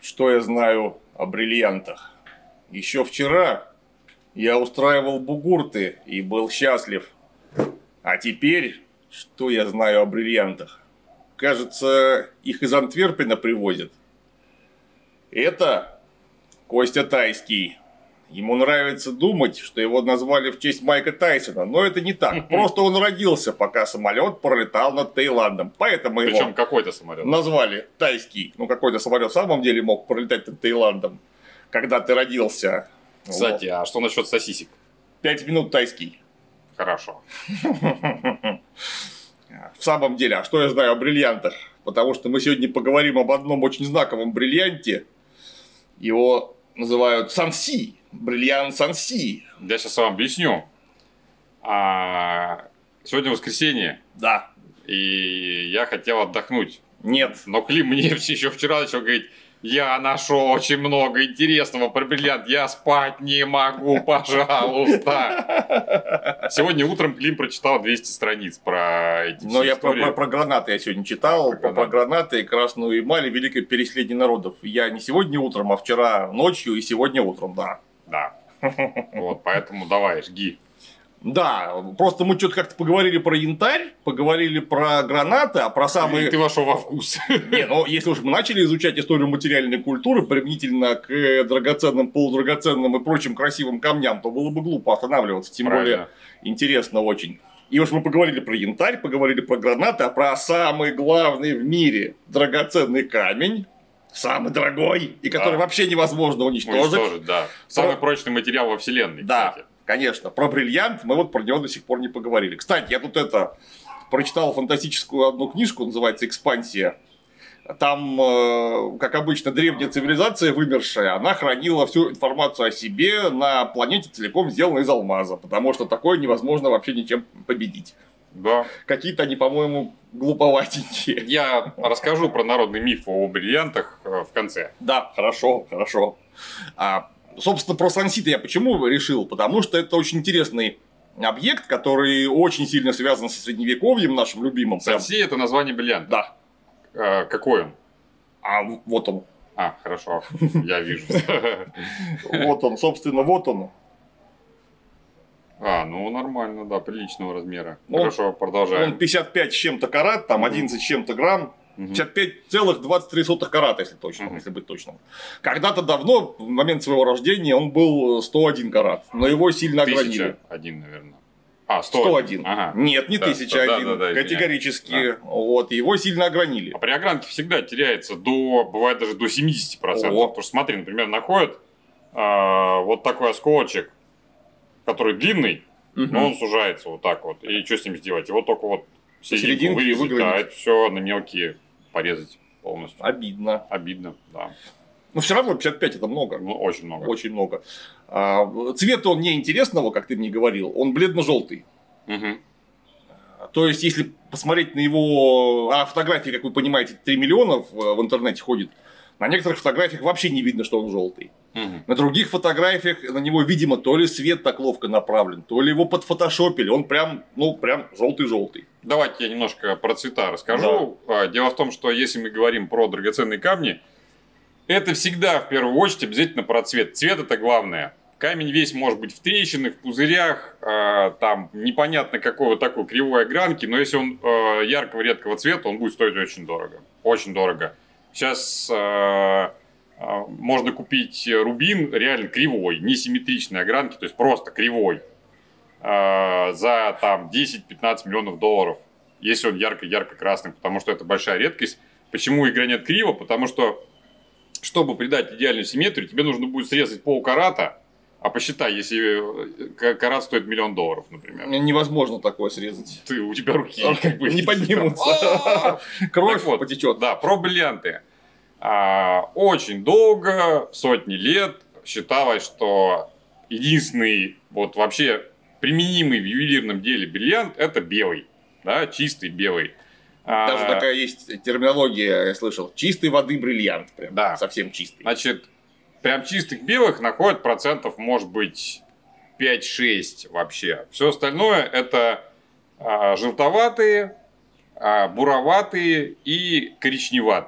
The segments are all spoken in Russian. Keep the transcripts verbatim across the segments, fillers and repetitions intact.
Что я знаю о бриллиантах? Еще вчера я устраивал бугурты и был счастлив. А теперь, что я знаю о бриллиантах? Кажется, их из Антверпена привозят. Это Костя Тайский. Ему нравится думать, что его назвали в честь Майка Тайсона, но это не так. Просто он родился, пока самолет пролетал над Таиландом. Поэтому его Причем какой-то самолет назвали Тайский. Ну, какой-то самолет в самом деле мог пролетать над Таиландом, когда ты родился. Кстати, а что насчет сосисек? Пять минут Тайский. Хорошо. В самом деле, а что я знаю о бриллиантах? Потому что мы сегодня поговорим об одном очень знаковом бриллианте. Его называют Санси. Бриллиант Санси. Я сейчас вам объясню. А, сегодня воскресенье. Да. И я хотел отдохнуть. Нет. Но Клим мне еще вчера начал говорить: я нашел очень много интересного про бриллиант, я спать не могу, пожалуйста. Сегодня утром Клим прочитал двести страниц про эти Но я про, истории. про, про гранаты я сегодня читал, про, про, про гранаты и красную эмаль и великое переселение народов. Я не сегодня утром, а вчера ночью и сегодня утром, да. Да. Вот, поэтому давай, жги. Да, просто мы что-то как-то поговорили про янтарь, поговорили про гранаты, а про самые... И ты вошел во вкус. Не, ну если уж мы начали изучать историю материальной культуры применительно к драгоценным, полудрагоценным и прочим красивым камням, то было бы глупо останавливаться, тем Правильно. более интересно очень. И уж мы поговорили про янтарь, поговорили про гранаты, а про самый главный в мире драгоценный камень, самый дорогой, и который Да. вообще невозможно уничтожить. Уничтожить, да. Самый прочный материал во вселенной, Да. кстати. Конечно, про бриллиант мы вот про него до сих пор не поговорили. Кстати, я тут это прочитал фантастическую одну книжку, называется «Экспансия». Там, э, как обычно, древняя цивилизация вымершая, она хранила всю информацию о себе на планете целиком сделанной из алмаза, потому что такое невозможно вообще ничем победить. Да. Какие-то они, по-моему, глуповатенькие. Я расскажу про народный миф о бриллиантах в конце. Да, хорошо, хорошо. А, собственно, про Санси я почему решил? Потому что это очень интересный объект, который очень сильно связан со средневековьем нашим любимым. Санси — это название бриллианта. Да. А, какой он? А вот он. А, хорошо, я вижу. Вот он, собственно, вот он. А, ну нормально, да, приличного размера. Он- Хорошо, Он продолжаем. пятьдесят пять с чем-то карат, там одиннадцать с чем-то грамм. Мгм. пятьдесят пять целых двадцать три сотых карата, если точно, Мгм. если быть точным. Когда-то давно, в момент своего рождения, он был сто один карат, но его сильно огранили. Тысяча один, наверное. А, сто сто один. Ага. Нет, не Да, тысяча да, один. да, да, извиняюсь. Категорически. Вот, его сильно огранили. А при огранке всегда теряется до, бывает даже до семидесяти процентов. Ого. Потому что смотри, например, находят а, вот такой осколочек, который длинный, Мгм. но он сужается вот так вот. И что с ним сделать? Его только вот серединку Серединку вырезать, выгрузить. да, это все на мелкие порезать полностью. Обидно. Обидно, да. Но все равно пятьдесят пять это много. Ну, очень много. Очень много. А, цвет он не интересного, как ты мне говорил, он бледно-желтый. Мгм. То есть, если посмотреть на его... А фотографии, как вы понимаете, три миллиона в, в интернете ходит. На некоторых фотографиях вообще не видно, что он желтый. Мгм. На других фотографиях на него, видимо, то ли свет так ловко направлен, то ли его подфотошопили. Он прям, ну, прям желтый-желтый. Давайте я немножко про цвета расскажу. А, Дело в том, что если мы говорим про драгоценные камни, это всегда в первую очередь обязательно про цвет. Цвет — это главное. Камень весь может быть в трещинах, в пузырях, а, там непонятно какой вот такой кривой огранки, но если он а, яркого редкого цвета, он будет стоить очень дорого. Очень дорого. Сейчас а, а, можно купить рубин реально кривой, несимметричной огранки, то есть просто кривой, а, за там десять-пятнадцать миллионов долларов, если он ярко-ярко красный, потому что это большая редкость. Почему их гранят криво? Потому что, чтобы придать идеальную симметрию, тебе нужно будет срезать полкарата, а посчитай, если к- карат стоит миллион долларов, например. Невозможно такое срезать. Ты, у тебя руки как бы Не поднимутся. А! Кровь Так вот, потечет. Да, про бриллианты. А, очень долго, сотни лет, считалось, что единственный вот вообще применимый в ювелирном деле бриллиант — это белый, да, чистый белый. А, Даже такая есть терминология, я слышал. Чистой воды бриллиант. Прям. Да. Совсем чистый. Значит, прям чистых белых находят процентов, может быть, пять-шесть вообще. Все остальное это а, желтоватые, а, буроватые и коричневатые.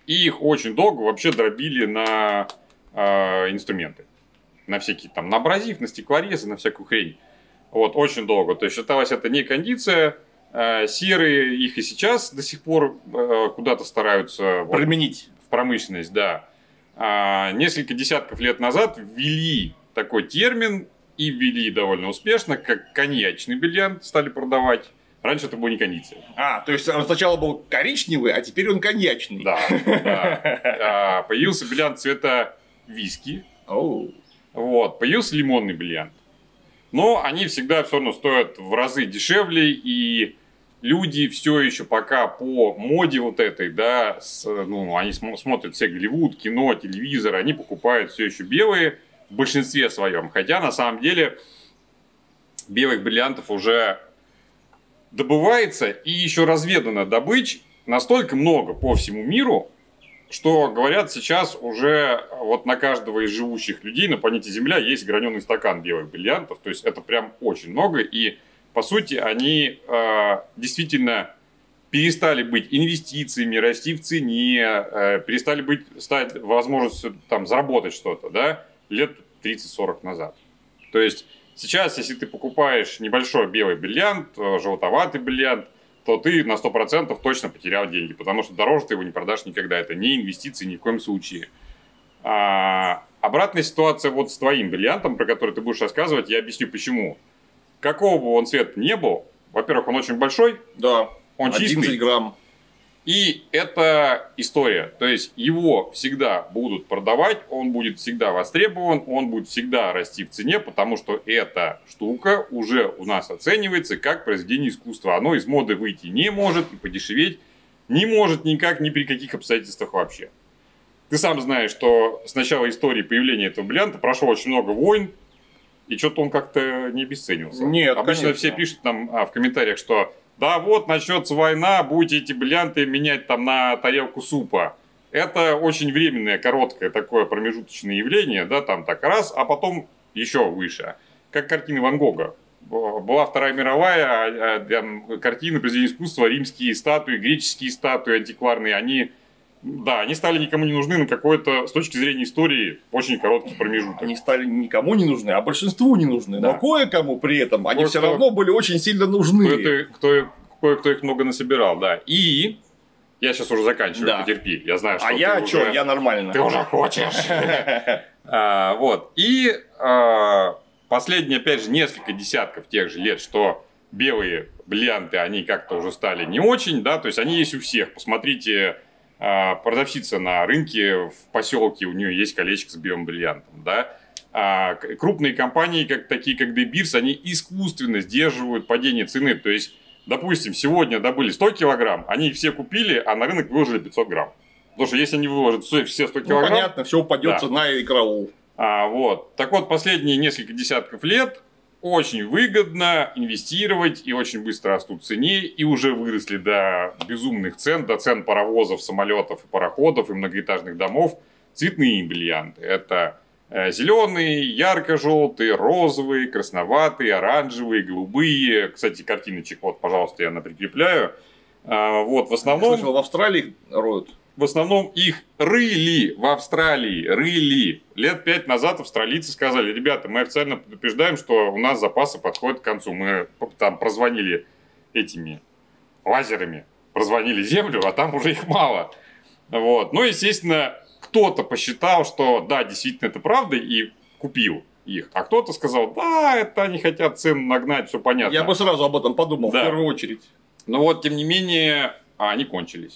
И их очень долго вообще дробили на э, инструменты. На всякие там, на абразив, на стеклорезы, на всякую хрень. Вот, очень долго. То есть считалось это не кондиция. Э, серые их и сейчас до сих пор э, куда-то стараются... Применить. Вот, в промышленность, да. А, несколько десятков лет назад ввели такой термин и ввели довольно успешно, как коньячный бриллиант стали продавать. Раньше это была не кондиция. А, то есть он сначала был коричневый, а теперь он коньячный. Да, да. А, появился бриллиант цвета виски. Oh. Вот, появился лимонный бриллиант. Но они всегда все равно стоят в разы дешевле, и люди все еще пока по моде вот этой, да, с, ну, они см- смотрят все Голливуд, кино, телевизор, они покупают все еще белые в большинстве своем. Хотя на самом деле белых бриллиантов уже добывается и еще разведано добыч настолько много по всему миру, что говорят сейчас уже вот на каждого из живущих людей на планете Земля есть граненый стакан белых бриллиантов. То есть это прям очень много. И по сути они э, действительно перестали быть инвестициями, расти в цене, э, перестали быть, стать возможностью там заработать что-то, да, лет тридцать-сорок назад. То есть сейчас, если ты покупаешь небольшой белый бриллиант, желтоватый бриллиант, то ты на сто процентов точно потерял деньги, потому что дороже ты его не продашь никогда. Это не инвестиции ни в коем случае. А, обратная ситуация вот с твоим бриллиантом, про который ты будешь рассказывать, я объясню почему. Какого бы он цвета не был, во-первых, он очень большой, да, он одиннадцать чистый. грамм. И это история. То есть его всегда будут продавать, он будет всегда востребован, он будет всегда расти в цене, потому что эта штука уже у нас оценивается как произведение искусства. Оно из моды выйти не может и подешеветь не может никак, ни при каких обстоятельствах вообще. Ты сам знаешь, что с начала истории появления этого бриллианта прошло очень много войн, и что-то он как-то не обесценивался. Нет, обычно конечно. все пишут нам а, в комментариях, что да, вот начнется война, будете эти бриллианты менять там на тарелку супа. Это очень временное, короткое такое промежуточное явление, да, там так раз, а потом еще выше. Как картины Ван Гога. Была Вторая мировая, а, а, картины, произведения искусства, римские статуи, греческие статуи антикварные, они, да, они стали никому не нужны на какой-то, с точки зрения истории, очень короткий промежуток. Они стали никому не нужны, а большинству не нужны. Да. Но кое-кому при этом они все равно были очень сильно нужны. Кто-то, кто, кое-кто их много насобирал, да. И я сейчас уже заканчиваю, да. Потерпи. Я знаю, что а ты я уже... что, я нормально. Ты уже хочешь. а, вот. И а, последние, опять же, несколько десятков тех же лет, что белые бриллианты, они как-то уже стали не очень, да, то есть они есть у всех. Посмотрите, а, продавщица на рынке в поселке, у нее есть колечко с белым бриллиантом, да. А, крупные компании, как, такие как De Beers, они искусственно сдерживают падение цены, то есть допустим, сегодня добыли сто килограмм, они их все купили, а на рынок выложили пятьсот грамм. Потому что если они выложат все сто килограмм... Ну, понятно, все упадет, да. Цена и караул. А, вот. Так вот, последние несколько десятков лет очень выгодно инвестировать, и очень быстро растут в цене, и уже выросли до безумных цен, до цен паровозов, самолетов, и пароходов, и многоэтажных домов, цветные бриллианты. Это... зеленые, ярко-желтые, розовые, красноватые, оранжевые, голубые. Кстати, картиночек, вот, пожалуйста, я прикрепляю. Вот, в основном... Слышал, в Австралии роют. В основном их рыли в Австралии, рыли. Лет пять назад австралийцы сказали: ребята, мы официально предупреждаем, что у нас запасы подходят к концу. Мы там прозвонили этими лазерами, прозвонили Землю, а там уже их мало. Вот. Ну, естественно, кто-то посчитал, что да, действительно это правда, и купил их. А кто-то сказал: да, это они хотят цену нагнать, все понятно. Я бы сразу об этом подумал, да. В первую очередь. Но вот, тем не менее, они кончились.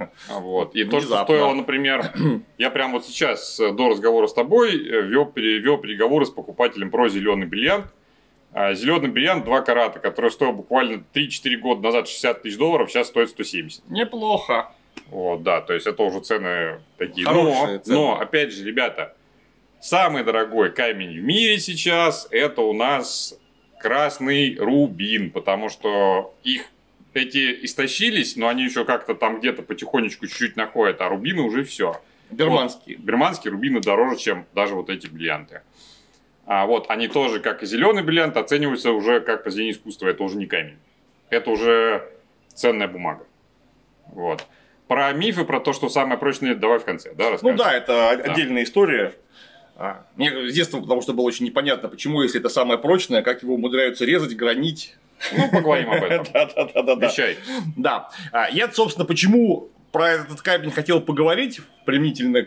Вот. И то, что стоило, например, я прямо вот сейчас до разговора с тобой вел, вел переговоры с покупателем про зеленый бриллиант. Зеленый бриллиант два карата, который стоил буквально три-четыре года назад шестьдесят тысяч долларов, сейчас стоит сто семьдесят. Неплохо. Вот, да, то есть это уже цены такие. Хорошие но, цены. Но, опять же, ребята, самый дорогой камень в мире сейчас это у нас красный рубин, потому что их эти истощились, но они еще как-то там где-то потихонечку чуть-чуть находят, а рубины уже все. Берманские. Вот, берманские рубины дороже, чем даже вот эти бриллианты. А вот они тоже, как и зеленый бриллиант, оцениваются уже как произведение искусства. Это уже не камень. Это уже ценная бумага. Вот. про мифы, про то, что самое прочное, давай в конце, да, Ну расскажем? да, это да. отдельная история. Мне с детства, потому что было очень непонятно, почему, если это самое прочное, как его умудряются резать, гранить. Ну, поговорим об этом. Да-да-да. Вещай. Да. Я, собственно, почему про этот камень хотел поговорить, применительно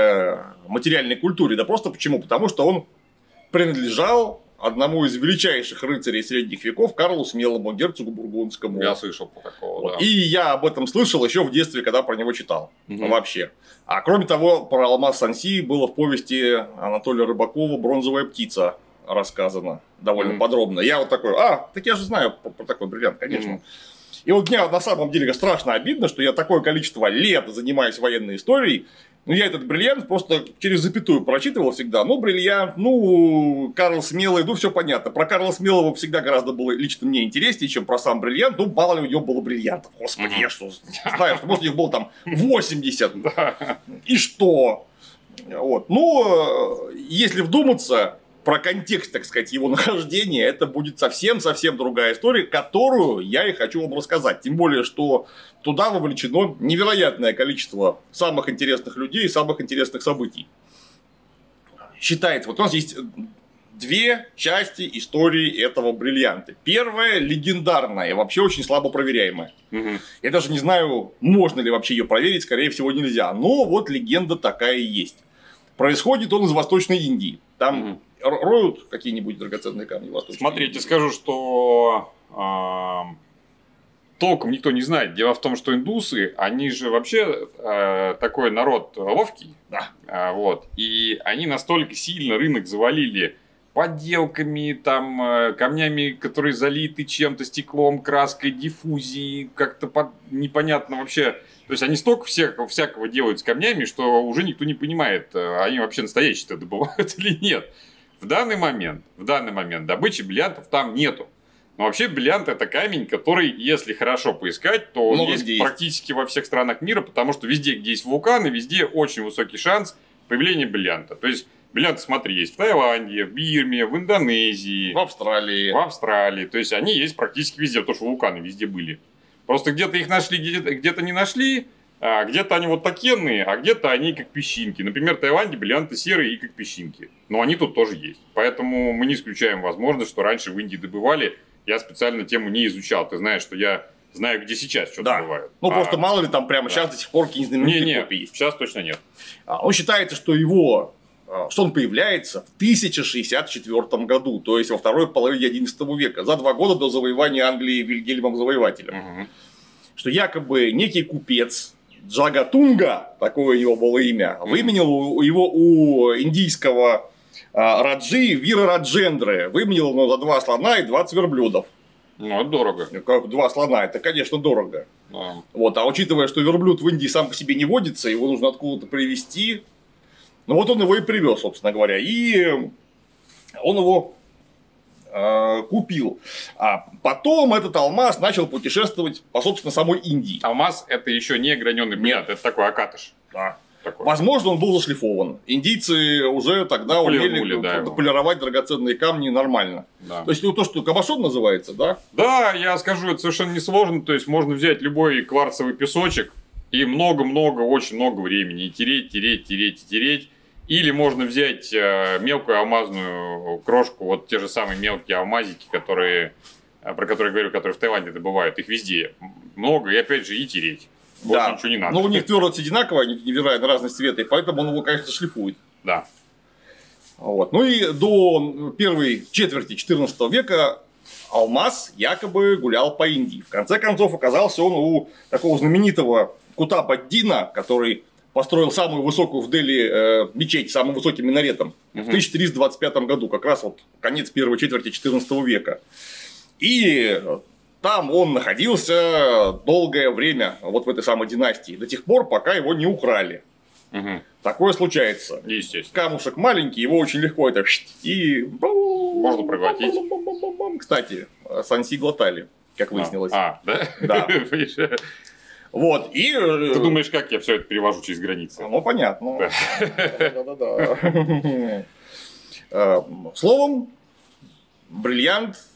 к материальной культуре, да просто почему? Потому что он принадлежал одному из величайших рыцарей средних веков, Карлу Смелому, герцогу Бургундскому. Я слышал про такого, вот. да. И я об этом слышал еще в детстве, когда про него читал. Угу. Вообще. А кроме того, про алмаз Санси было в повести Анатолия Рыбакова «Бронзовая птица» рассказано довольно угу. подробно. Я вот такой, а, так я же знаю про такой бриллиант, конечно. Угу. И вот мне на самом деле страшно обидно, что я такое количество лет занимаюсь военной историей. Ну, я этот бриллиант просто через запятую прочитывал всегда. Ну, бриллиант, ну, Карл Смелый, ну, все понятно. Про Карла Смелого всегда гораздо было лично мне интереснее, чем про сам бриллиант. Ну, мало ли у него было бриллиантов. Господи, я что знаю, что может у них было там восемьдесят. И что? Вот. Ну, если вдуматься, про контекст, так сказать, его нахождения, это будет совсем-совсем другая история, которую я и хочу вам рассказать. Тем более, что туда вовлечено невероятное количество самых интересных людей и самых интересных событий. Считается, вот у нас есть две части истории этого бриллианта. Первая легендарная, вообще очень слабо проверяемая. Угу. Я даже не знаю, можно ли вообще ее проверить, скорее всего нельзя. Но вот легенда такая и есть. Происходит он из Восточной Индии. Там угу. роют какие-нибудь драгоценные камни в Восточной Смотрите, Индии? скажу, что э, толком никто не знает. Дело в том, что индусы, они же вообще э, такой народ ловкий. Да. Э, вот, и они настолько сильно рынок завалили подделками, там, э, камнями, которые залиты чем-то, стеклом, краской, диффузией, как-то под... непонятно вообще. То есть они столько всякого, всякого делают с камнями, что уже никто не понимает, они вообще настоящие-то добывают или нет. В данный момент, в данный момент добычи бриллиантов там нету. Но вообще бриллиант — это камень, который, если хорошо поискать, то он есть практически во всех странах мира, потому что везде, где есть вулканы, везде очень высокий шанс появления бриллианта. То есть бриллианты, смотри, есть в Таиланде, в Бирме, в Индонезии, в Австралии. В Австралии. То есть они есть практически везде, потому что вулканы везде были. Просто где-то их нашли, где-то, где-то не нашли, а где-то они вот такенные, а где-то они как песчинки. Например, в Таиланде бриллианты серые и как песчинки. Но они тут тоже есть. Поэтому мы не исключаем возможность, что раньше в Индии добывали. Я специально тему не изучал. Ты знаешь, что я знаю, где сейчас что-то да. добывают. Ну, а, просто мало ли там прямо да. сейчас до сих пор какие-нибудь знаменитые не, копии есть. Сейчас точно нет. Он считается, что его... что он появляется в тысяча шестьдесят четвёртом году, то есть во второй половине одиннадцатого века, за два года до завоевания Англии Вильгельмом Завоевателем. Угу. Что якобы некий купец Джагатунга, такое у него было имя, угу. выменил его у индийского а, раджи Вира Раджендры, выменил его за два слона и двадцать верблюдов. Ну, это дорого. Как два слона, это, конечно, дорого. А. Вот, а учитывая, что верблюд в Индии сам по себе не водится, его нужно откуда-то привезти. Ну, вот он его и привез, собственно говоря. И он его э, купил. А потом этот алмаз начал путешествовать по, собственно, самой Индии. Алмаз — это еще не граненый бриллиант, это такой акатыш. Да. Такой. Возможно, он был зашлифован. Индийцы уже тогда умели да, полировать драгоценные камни нормально. Да. То есть, ну, то, что кабошон называется, да? Да, я скажу, это совершенно несложно. То есть, можно взять любой кварцевый песочек и много-много, очень много времени и тереть, тереть, тереть, тереть. Или можно взять э, мелкую алмазную крошку, вот те же самые мелкие алмазики, которые, про которые я говорю, которые в Таиланде добывают, их везде много, и опять же и тереть. Больше да. ничего не надо. Но у них твердость одинаковая, невзирая на разность цвета, и поэтому он его, конечно, шлифует. Да. Вот. Ну и до первой четверти четырнадцатого века алмаз якобы гулял по Индии. В конце концов, оказался он у такого знаменитого Кутаб-ад-Дина, который построил самую высокую в Дели э, мечеть, самым высоким минаретом угу. в тысяча триста двадцать пятом году, как раз вот конец первой четверти четырнадцатого века. И там он находился долгое время, вот в этой самой династии, до тех пор, пока его не украли. Угу. Такое случается. Естественно. Камушек маленький, его очень легко это и... Можно проглотить. Кстати, Санси глотали, как выяснилось. А, а да? Да. Вот, и... Ты думаешь, как я все это перевожу через границы? Ну, понятно. Да-да-да. Словом, бриллиант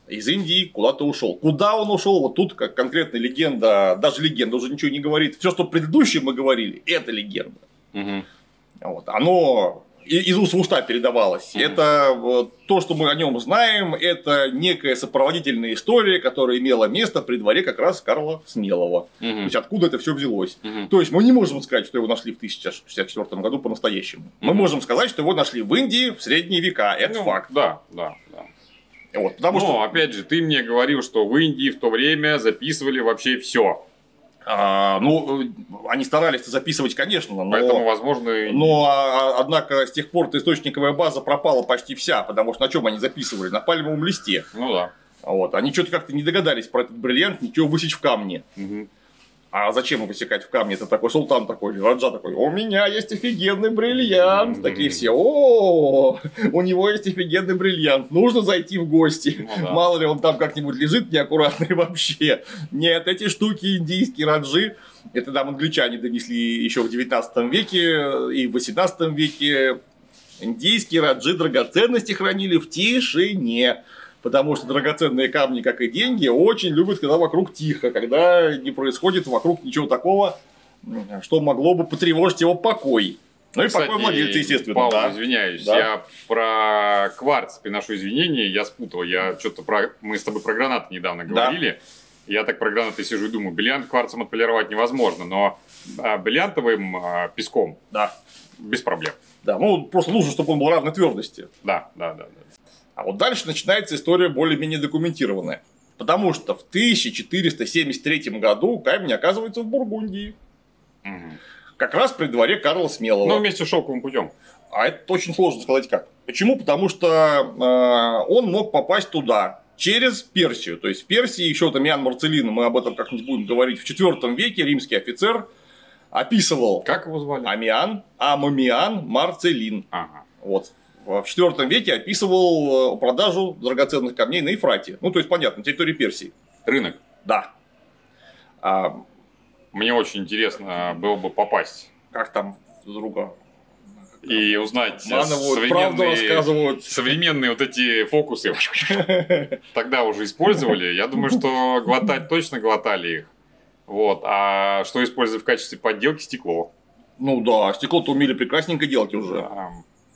из Индии куда-то ушел. Куда он ушел? Вот тут как конкретная легенда, даже легенда уже ничего не говорит. Все, что предыдущее мы говорили, это легенда. Угу. Вот. Оно из уст в уста передавалось. Угу. Это вот, то, что мы о нем знаем, это некая сопроводительная история, которая имела место при дворе как раз Карла Смелого. Угу. То есть откуда это все взялось. Угу. То есть мы не можем сказать, что его нашли в тысяча шестьдесят четвёртом году по-настоящему. Угу. Мы можем сказать, что его нашли в Индии в средние века. Это ну, факт. Да, да, да. Вот, потому Но, что... опять же, ты мне говорил, что в Индии в то время записывали вообще все. А, ну, они старались записывать, конечно, но... Поэтому, возможно... Но, а, однако, с тех пор источниковая база пропала почти вся, потому что на чем они записывали? На пальмовом листе. Ну да. Вот. Они что-то как-то не догадались про этот бриллиант, ничего высечь в камне. Угу. А зачем его высекать в камне? Это такой султан такой, Раджа такой, у меня есть офигенный бриллиант. Mm-hmm. Такие все, о, у него есть офигенный бриллиант, нужно зайти в гости. Ну, да. Мало ли он там как-нибудь лежит неаккуратно и вообще. Нет, эти штуки индийские раджи, это там англичане донесли еще в девятнадцатом веке и в восемнадцатом веке. Индийские раджи драгоценности хранили в тишине. Потому что драгоценные камни, как и деньги, очень любят, когда вокруг тихо, когда не происходит вокруг ничего такого, что могло бы потревожить его покой. Ну и Кстати, покой владельца, естественно. Павел, да. извиняюсь, да. я про кварц приношу извинения, я спутал, я что-то про... мы с тобой про гранаты недавно говорили. Да. Я так про гранаты сижу и думаю, бриллиант кварцем отполировать невозможно, но бриллиантовым песком да. без проблем. Да, ну просто нужно, чтобы он был равной твердости. Да, да, да. да. А вот дальше начинается история более-менее документированная. Потому что в тысяча четыреста семьдесят третьем году камень оказывается в Бургундии. Угу. Как раз при дворе Карла Смелого. Ну, вместе с шелковым путем. А это очень сложно сказать как. Почему? Потому что э, он мог попасть туда через Персию. То есть в Персии еще там Иоанн Марцеллин, мы об этом как-нибудь будем говорить, в четвёртом веке римский офицер описывал. Как его звали? Амиан, Амамиан Марцеллин. Ага. Вот. В четвёртом веке описывал продажу драгоценных камней на Ефрате. Ну, то есть, понятно, на территории Персии. Рынок? Да. А... Мне очень интересно было бы попасть. Как там друга? И узнать современные, современные вот эти фокусы. Тогда уже использовали. Я думаю, что глотать точно глотали их. Вот. А что использовать в качестве подделки? Стекло. Ну да, стекло-то умели прекрасненько делать уже. Да.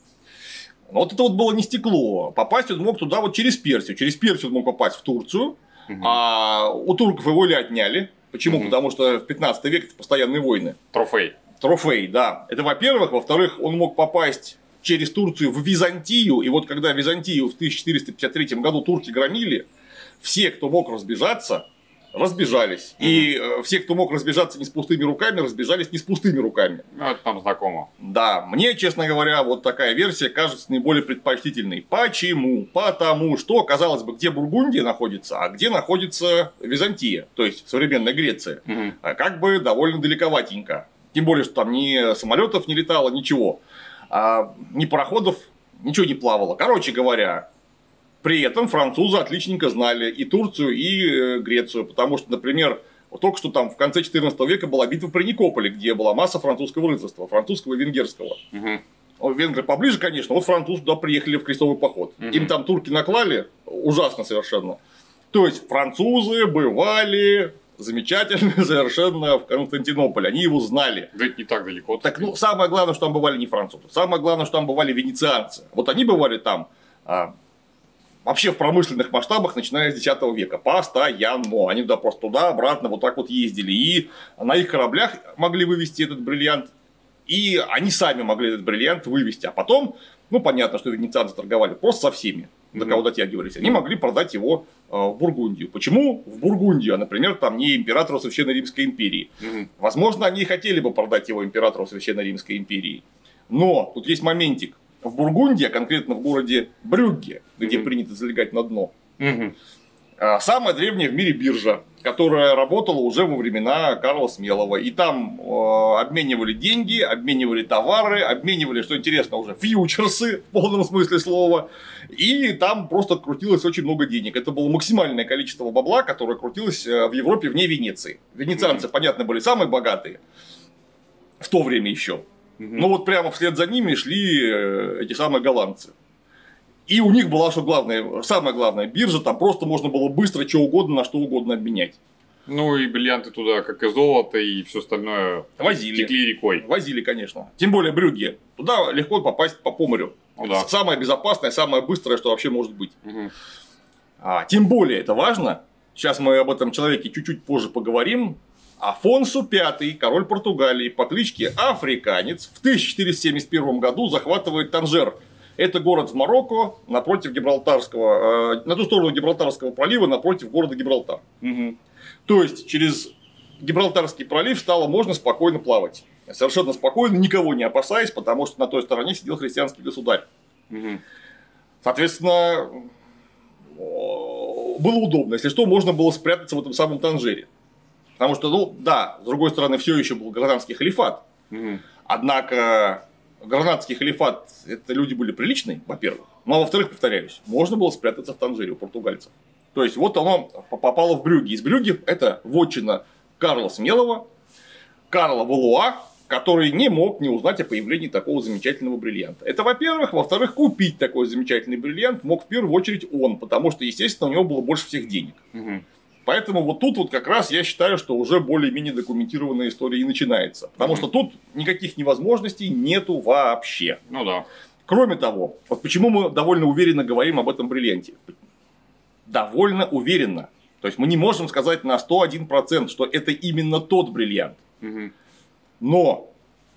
Но вот это вот было не стекло. Попасть он мог туда вот через Персию. Через Персию он мог попасть в Турцию. Угу. А у турков его или отняли. Почему? Угу. Потому что в пятнадцатом веке это постоянные войны. Трофей. Трофей, да. Это во-первых. Во-вторых, он мог попасть через Турцию в Византию. И вот когда Византию в тысяча четыреста пятьдесят третьем году турки громили, все, кто мог разбежаться, разбежались. Mm-hmm. И э, все, кто мог разбежаться не с пустыми руками, разбежались не с пустыми руками. Ну, это нам знакомо. Да, мне, честно говоря, вот такая версия кажется наиболее предпочтительной. Почему? Потому что, казалось бы, где Бургундия находится, а где находится Византия, то есть современная Греция. Mm-hmm. А как бы довольно далековатенько. Тем более, что там ни самолетов не летало, ничего. А, ни пароходов, ничего не плавало. Короче говоря, при этом французы отличненько знали и Турцию, и Грецию, потому что, например, вот только что там в конце четырнадцатого века была битва при Никополе, где была масса французского рыцарства, французского и венгерского. Угу. Венгры поближе, конечно, вот французы туда приехали в крестовый поход. Угу. Им там турки наклали, ужасно совершенно. То есть французы бывали замечательно совершенно в Константинополе, они его знали. Да это не так далеко. Так, ну, самое главное, что там бывали не французы, самое главное, что там бывали венецианцы. Вот они бывали там... Вообще в промышленных масштабах, начиная с десятого века, постоянно. Они туда просто туда-обратно вот так вот ездили. И на их кораблях могли вывезти этот бриллиант. И они сами могли этот бриллиант вывезти. А потом, ну понятно, что венецианцы торговали просто со всеми, до кого дотягивались. Они могли продать его в Бургундию. Почему в Бургундию, а, например, там не императору Священной Римской империи? Mm-hmm. Возможно, они и хотели бы продать его императору Священной Римской империи. Но тут есть моментик. В Бургундии, а конкретно в городе Брюгге, где mm-hmm. принято залегать на дно, mm-hmm. самая древняя в мире биржа, которая работала уже во времена Карла Смелого. И там э, обменивали деньги, обменивали товары, обменивали, что интересно, уже фьючерсы в полном смысле слова. И там просто крутилось очень много денег. Это было максимальное количество бабла, которое крутилось в Европе вне Венеции. Венецианцы, mm-hmm. понятно, были самые богатые в то время еще. Ну вот прямо вслед за ними шли эти самые голландцы. И у них была, что главное, самое главное, биржа, там просто можно было быстро что угодно на что угодно обменять. Ну и бриллианты туда, как и золото, и все остальное Возили. текли рекой. Возили, конечно. Тем более Брюгге. Туда легко попасть по, по морю. Ну, да. Самое безопасное, самое быстрое, что вообще может быть. Угу. А, тем более это важно. Сейчас мы об этом человеке чуть-чуть позже поговорим. Афонсо пятый, король Португалии по кличке Африканец, в тысяча четыреста семьдесят первом году захватывает Танжер. Это город в Марокко, напротив Гибралтарского, э, на ту сторону Гибралтарского пролива, напротив города Гибралтар. Угу. То есть через Гибралтарский пролив стало можно спокойно плавать. Совершенно спокойно, никого не опасаясь, потому что на той стороне сидел христианский государь. Угу. Соответственно, было удобно. Если что, можно было спрятаться в этом самом Танжере. Потому что, ну да, с другой стороны, все еще был гражданский халифат. Угу. Однако гражданский халифат, это люди были приличные, во-первых. Ну а во-вторых, повторяюсь, можно было спрятаться в Танжере у португальцев. То есть вот оно попало в Брюгге. Из Брюгге это вотчина Карла Смелого, Карла Валуа, который не мог не узнать о появлении такого замечательного бриллианта. Это во-первых. Во-вторых, купить такой замечательный бриллиант мог в первую очередь он, потому что, естественно, у него было больше всех денег. Угу. Поэтому вот тут вот как раз я считаю, что уже более-менее документированная история и начинается. Потому угу. что тут никаких невозможностей нету вообще. Ну да. Кроме того, вот почему мы довольно уверенно говорим об этом бриллианте. Довольно уверенно. То есть мы не можем сказать на сто один процент, что это именно тот бриллиант. Угу. Но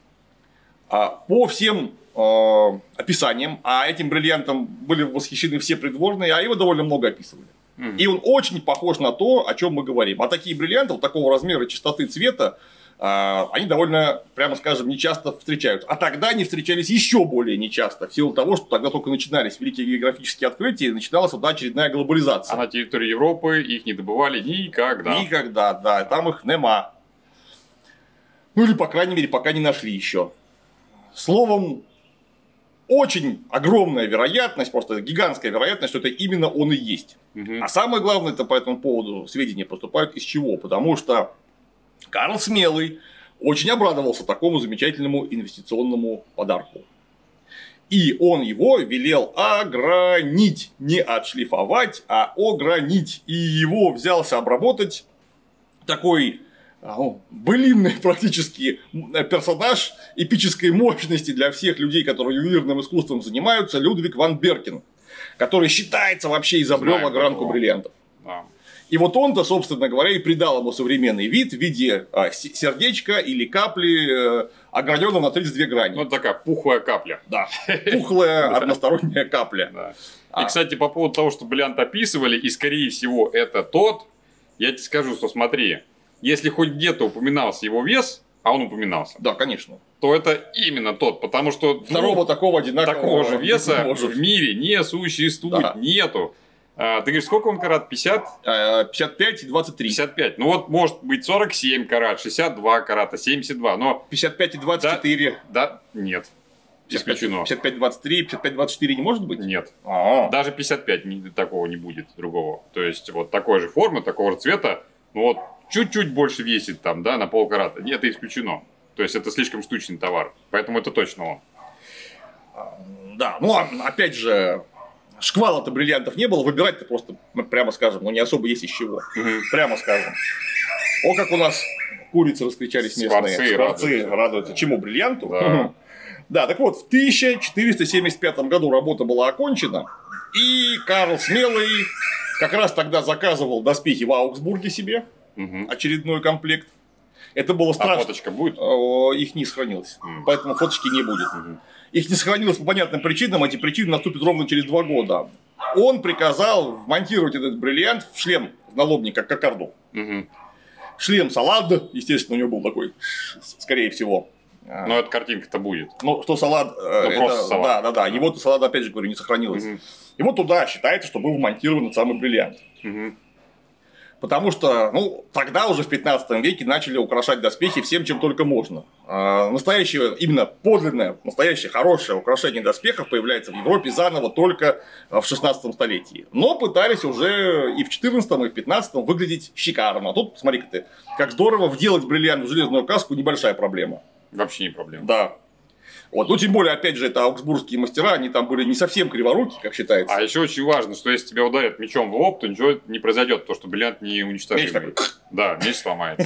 а, по всем а, описаниям, а этим бриллиантом были восхищены все придворные, а его довольно много описывали. Mm. И он очень похож на то, о чем мы говорим. А такие бриллианты, вот такого размера, чистоты цвета, а, они довольно, прямо скажем, нечасто встречаются. А тогда они встречались еще более нечасто, в силу того, что тогда только начинались великие географические открытия, и начиналась вот очередная глобализация. А на территории Европы их не добывали никогда. Никогда, да, там их нема. Ну или, по крайней мере, пока не нашли еще. Словом, очень огромная вероятность, просто гигантская вероятность, что это именно он и есть. Угу. А самое главное, это по этому поводу сведения поступают из чего? Потому что Карл Смелый очень обрадовался такому замечательному инвестиционному подарку. И он его велел огранить, не отшлифовать, а огранить. И его взялся обработать такой... былинный практически персонаж эпической мощности для всех людей, которые ювелирным искусством занимаются, Людвиг ван Беркен, который считается вообще изобрел Знаем огранку его. бриллиантов. Да. И вот он-то, собственно говоря, и придал ему современный вид в виде а, сердечка или капли, а, ограненного на тридцать две грани. Ну, такая пухлая капля. Да, пухлая односторонняя капля. И, кстати, по поводу того, что бриллиант описывали, и, скорее всего, это тот, я тебе скажу, что смотри, если хоть где-то упоминался его вес, а он упоминался. Да, конечно. То это именно тот, потому что второго ну, такого одинакового такого же веса в мире не существует, да. Нету. А, ты говоришь, сколько он карат? пятьдесят? пятьдесят пять и двадцать три. пятьдесят пять. Ну вот может быть сорок семь карат, шестьдесят два карата, семьдесят два. Но... пятьдесят пять и двадцать четыре. Да, да нет. Исключено. пятьдесят пять двадцать три, пятьдесят пять двадцать четыре не может быть? Нет. А-а-а. Даже пятьдесят пять не, такого не будет другого. То есть вот такой же формы, такого же цвета. Ну вот чуть-чуть больше весит там, да, на полкарата. Нет, это исключено. То есть это слишком штучный товар. Поэтому это точно он. Да, ну опять же, шквала-то бриллиантов не было. Выбирать-то просто, прямо скажем, ну не особо есть из чего. Угу. Прямо скажем. О, как у нас курицы раскричались местные. Скворцы, Скворцы радуются. радуются. Чему? Бриллианту? Да. Угу. Да, так вот, в тысяча четыреста семьдесят пятом году работа была окончена. И Карл Смелый как раз тогда заказывал доспехи в Аугсбурге себе. Угу. Очередной комплект. Это было страшно. А фоточка будет? Их не сохранилось. Угу. Поэтому фоточки не будет. Угу. Их не сохранилось по понятным причинам. Эти причины наступят ровно через два года. Он приказал вмонтировать этот бриллиант в шлем в налобник, как кокарду. Угу. Шлем Салад, естественно, у него был такой, скорее всего. Но эта картинка-то будет. Ну, что Салад, ну, это, салат. Да, да, да. Его-то Салада, опять же говорю, не сохранилось. Угу. И вот туда считается, что был вмонтирован этот самый бриллиант. Угу. Потому что, ну, тогда уже в пятнадцатом веке начали украшать доспехи всем, чем только можно. А, настоящее, именно подлинное, настоящее хорошее украшение доспехов появляется в Европе заново только в шестнадцатом столетии. Но пытались уже и в четырнадцатом, и в пятнадцатом выглядеть шикарно. А тут, смотри-ка ты, как здорово вделать бриллиант в железную каску, небольшая проблема. Вообще не проблема. Да. Вот. Ну, тем более, опять же, это аугсбургские мастера, они там были не совсем криворуки, как считается. А еще очень важно, что если тебя ударят мечом в лоб, то ничего не произойдет, то что бриллиант не уничтожимый. Меч такой. Да, меч сломается.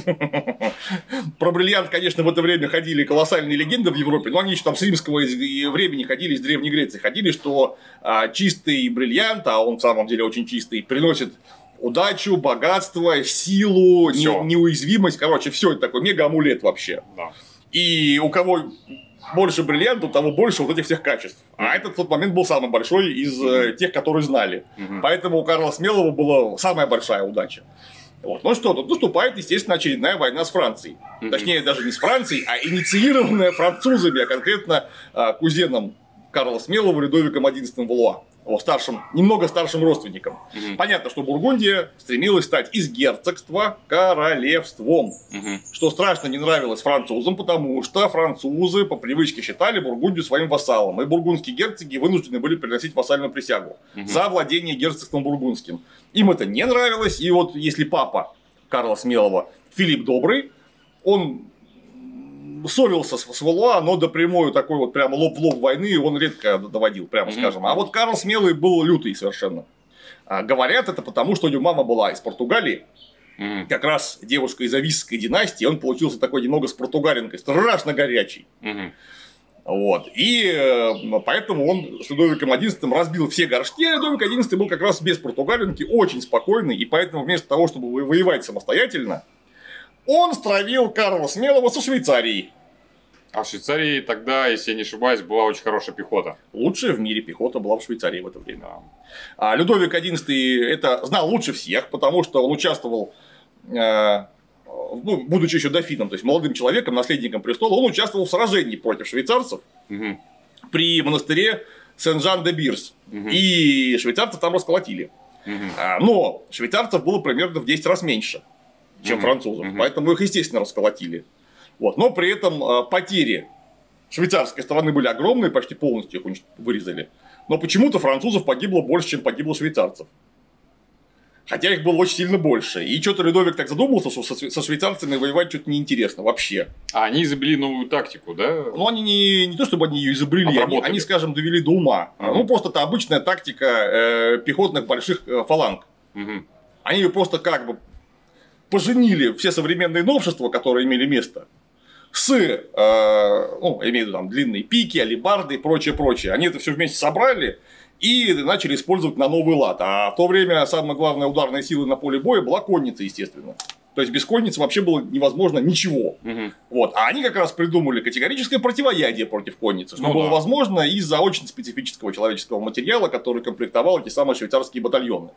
Про бриллиант, конечно, в это время ходили колоссальные легенды в Европе, но они еще там с римского времени ходили, из Древней Греции ходили, что а, чистый бриллиант, а он в самом деле очень чистый, приносит удачу, богатство, силу, не, неуязвимость, короче, все это такой мега-амулет вообще. Да. И у кого больше бриллиантов, у того больше вот этих всех качеств. А этот в тот момент был самый большой из mm-hmm. тех, которые знали. Mm-hmm. Поэтому у Карла Смелого была самая большая удача. Вот. Ну что, тут наступает, естественно, очередная война с Францией. Mm-hmm. Точнее, даже не с Францией, а инициированная французами, а конкретно а, кузеном Карла Смелого, Людовиком одиннадцатым Валуа. О, старшим, немного старшим родственником. Угу. Понятно, что Бургундия стремилась стать из герцогства королевством. Угу. Что страшно не нравилось французам, потому что французы по привычке считали Бургундию своим вассалом. И бургундские герцоги вынуждены были приносить вассальную присягу угу. за владение герцогством бургундским. Им это не нравилось. И вот если папа Карла Смелого, Филипп Добрый, он ссорился с Валуа, но до прямой такой вот прямо лоб в лоб войны он редко доводил, прямо mm-hmm. скажем. А вот Карл Смелый был лютый совершенно. А, говорят это потому, что у него мама была из Португалии. Mm-hmm. Как раз девушка из Ависской династии. Он получился такой немного с португалинкой, страшно горячий. Mm-hmm. Вот. И э, поэтому он с Людовиком одиннадцатым разбил все горшки. А Людовик одиннадцатый был как раз без португалинки, очень спокойный. И поэтому вместо того, чтобы воевать самостоятельно, он стравил Карла Смелого со Швейцарией. А в Швейцарии тогда, если я не ошибаюсь, была очень хорошая пихота. Лучшая в мире пехота была в Швейцарии в это время. Да. А Людовик одиннадцатый это знал лучше всех, потому что он участвовал, э, ну, будучи еще дофином, то есть молодым человеком, наследником престола, он участвовал в сражении против швейцарцев угу. при монастыре Сен-Жан-де-Бирс. Угу. И швейцарцев там расколотили. Угу. А, но швейцарцев было примерно в десять раз меньше, чем угу. французов. Угу. Поэтому их, естественно, расколотили. Вот. Но при этом э, потери швейцарской стороны были огромные, почти полностью их вырезали. Но почему-то французов погибло больше, чем погибло швейцарцев. Хотя их было очень сильно больше. И что-то Людовик так задумался, что со, со швейцарцами воевать что-то неинтересно вообще. А они изобрели новую тактику, да? Ну, они не, не то, чтобы они ее изобрели, они, они, скажем, довели до ума. Uh-huh. Ну, просто это обычная тактика э, пехотных больших э, фаланг. Uh-huh. Они ее просто как бы поженили все современные новшества, которые имели место, с, э, ну, я имею в виду там длинные пики, алебарды и прочее, прочее. Они это все вместе собрали и начали использовать на новый лад. А в то время самая главная ударная сила на поле боя была конница, естественно. То есть без конницы вообще было невозможно ничего. Угу. Вот. А они как раз придумали категорическое противоядие против конницы, что ну, было да. возможно из-за очень специфического человеческого материала, который комплектовал эти самые швейцарские батальоны.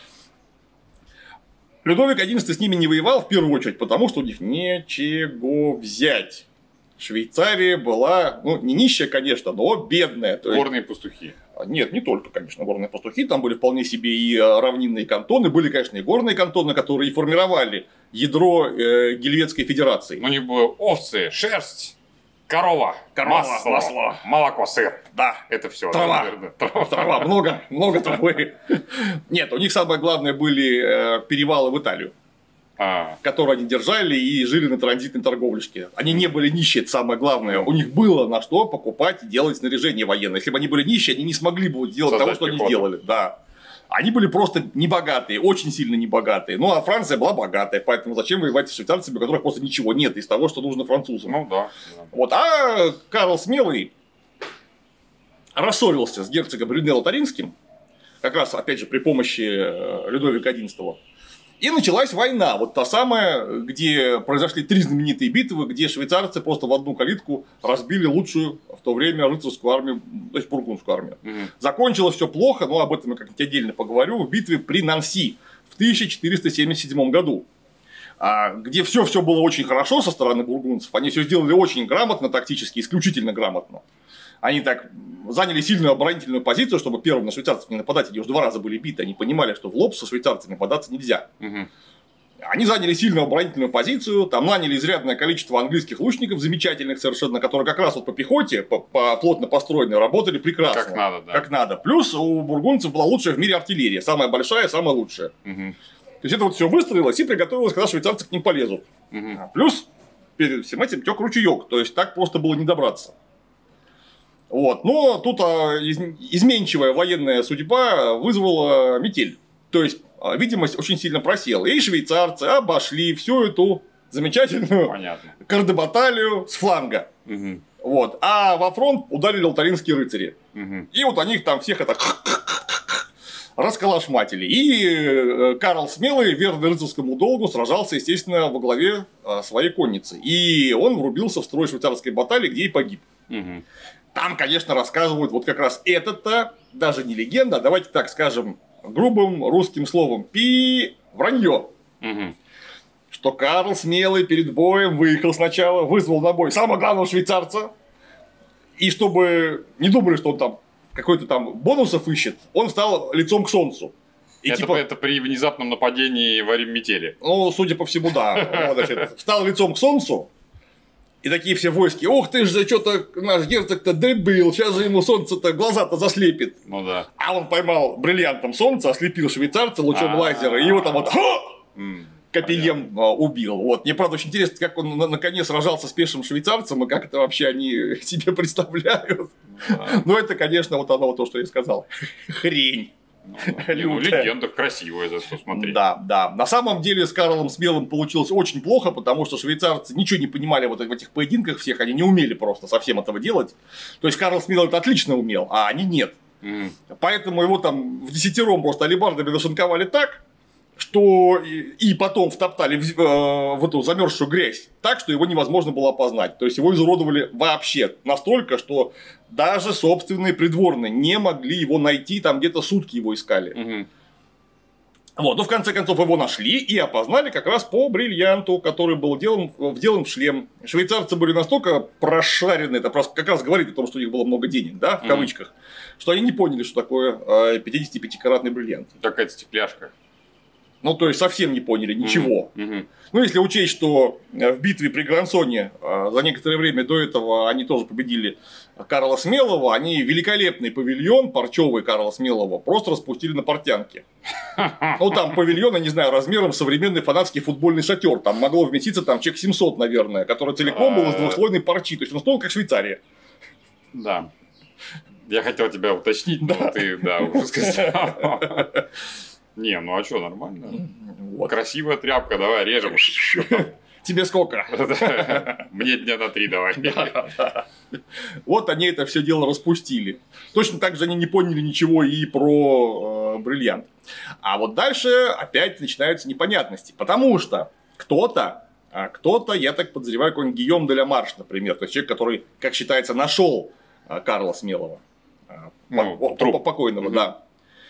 Людовик одиннадцатый с ними не воевал в первую очередь, потому что у них нечего взять. Швейцария была, ну, не нищая, конечно, но бедная. То есть... Горные пастухи. Нет, не только, конечно, горные пастухи. Там были вполне себе и равнинные кантоны. Были, конечно, и горные кантоны, которые и формировали ядро э, Гельветской федерации. У них были овцы, шерсть, корова, корова масло, масло, молоко, сыр. Да. Это все. Трава. Трава. Трава. Много, много травы. Нет, у них самое главное были э, перевалы в Италию. А. Которые они держали и жили на транзитной торговлешке. Они не были нищие, это самое главное. У них было на что покупать и делать снаряжение военное. Если бы они были нищие, они не смогли бы делать Создать того, что пехоту. Они сделали. Да. Они были просто небогатые, очень сильно небогатые. Ну, а Франция была богатая, поэтому зачем воевать с швейцарцами, у которых просто ничего нет из того, что нужно французам. Ну да. Вот. А Карл Смелый рассорился с герцогом Брюнелло-Таринским, как раз, опять же, при помощи Людовика одиннадцатого. И началась война, вот та самая, где произошли три знаменитые битвы, где швейцарцы просто в одну калитку разбили лучшую в то время рыцарскую армию, то есть бургундскую армию. Угу. Закончилось все плохо, но об этом я как-нибудь отдельно поговорю, в битве при Нанси в тысяча четыреста семьдесят седьмом году, где все все было очень хорошо со стороны бургундцев, они все сделали очень грамотно, тактически, исключительно грамотно. Они так заняли сильную оборонительную позицию, чтобы первым на швейцарцев не нападать. Они уже два раза были биты. Они понимали, что в лоб со швейцарцами нападаться нельзя. Угу. Они заняли сильную оборонительную позицию. Там наняли изрядное количество английских лучников, замечательных совершенно, которые как раз вот по пехоте, по, по плотно построенной, работали прекрасно. Как надо, да. Как надо. Плюс у бургундцев была лучшая в мире артиллерия. Самая большая, самая лучшая. Угу. То есть это вот все выстроилось и приготовилось, когда швейцарцы к ним полезут. Угу. Плюс перед всем этим тек ручеек. То есть так просто было не добраться. Вот. Но тут а, из, изменчивая военная судьба вызвала метель. То есть, а, видимость очень сильно просела. И швейцарцы обошли всю эту замечательную Понятно. кардебаталию с фланга. Угу. Вот. А во фронт ударили алтаринские рыцари. Угу. И вот они их там всех это расколошматили. И Карл Смелый, верный рыцарскому долгу, сражался, естественно, во главе своей конницы. И он врубился в строй швейцарской баталии, где и погиб. Угу. Там, конечно, рассказывают вот как раз это-то, даже не легенда, а давайте так скажем грубым русским словом, пи вранье. Угу. Что Карл Смелый перед боем выехал сначала, вызвал на бой самого главного швейцарца. И чтобы не думали, что он там какой-то там бонусов ищет, он встал лицом к солнцу. И это, типа, это при внезапном нападении во время метели. ну, судя по всему, да. Вот, значит, встал лицом к солнцу. И такие все войски: ух ты же, что-то наш герцог-то дебил, сейчас же ему солнце-то глаза-то заслепит. Ну да. А он поймал бриллиантом солнце, ослепил швейцарца лучом лазера, и его там вот копьем убил. Вот. Мне, правда, очень интересно, как он на, на коне сражался с пешим швейцарцем, и как это вообще они себе представляют. Да. Но это, конечно, вот оно, то, что я сказал. Хрень. Ну, ну, легенда красивая, за что смотреть. Да, да. На самом деле с Карлом Смелым получилось очень плохо, потому что швейцарцы ничего не понимали вот в этих поединках всех, они не умели просто совсем этого делать. То есть Карл Смелый это отлично умел, а они нет. Mm. Поэтому его там в десятером просто алебардами нашинковали так, что и потом втоптали в, э, в эту замерзшую грязь так, что его невозможно было опознать. То есть его изуродовали вообще настолько, что даже собственные придворные не могли его найти, там где-то сутки его искали. Угу. Вот, ну в конце концов его нашли и опознали как раз по бриллианту, который был делан, вделан в шлем. Швейцарцы были настолько прошарены, это просто как раз говорит о том, что у них было много денег, да, в кавычках, mm-hmm. что они не поняли, что такое пятидесятипятикаратный бриллиант. Какая-то стекляшка. Ну, то есть, совсем не поняли ничего. Mm-hmm. Ну, если учесть, что в битве при Грансоне за некоторое время до этого они тоже победили Карла Смелого, они великолепный павильон парчевый Карла Смелого просто распустили на портянке. Ну, там павильон, я не знаю, размером современный фанатский футбольный шатер. Там могло вместиться там человек семьсот, наверное, который целиком был из двухслойной парчи. То есть, он стоил как Швейцария. Да. Я хотел тебя уточнить, но ты, да, уже сказал. Не, ну а что, нормально. Вот. Красивая тряпка, давай режем. Тебе сколько? Мне дня на три давай. Вот они это все дело распустили. Точно так же они не поняли ничего и про э, бриллиант. А вот дальше опять начинаются непонятности. Потому что кто-то, кто-то, я так подозреваю, какой-нибудь Гийом де ля Марш, например. То есть человек, который, как считается, нашел Карла Смелого. Ну, по, по, покойного, угу. Да.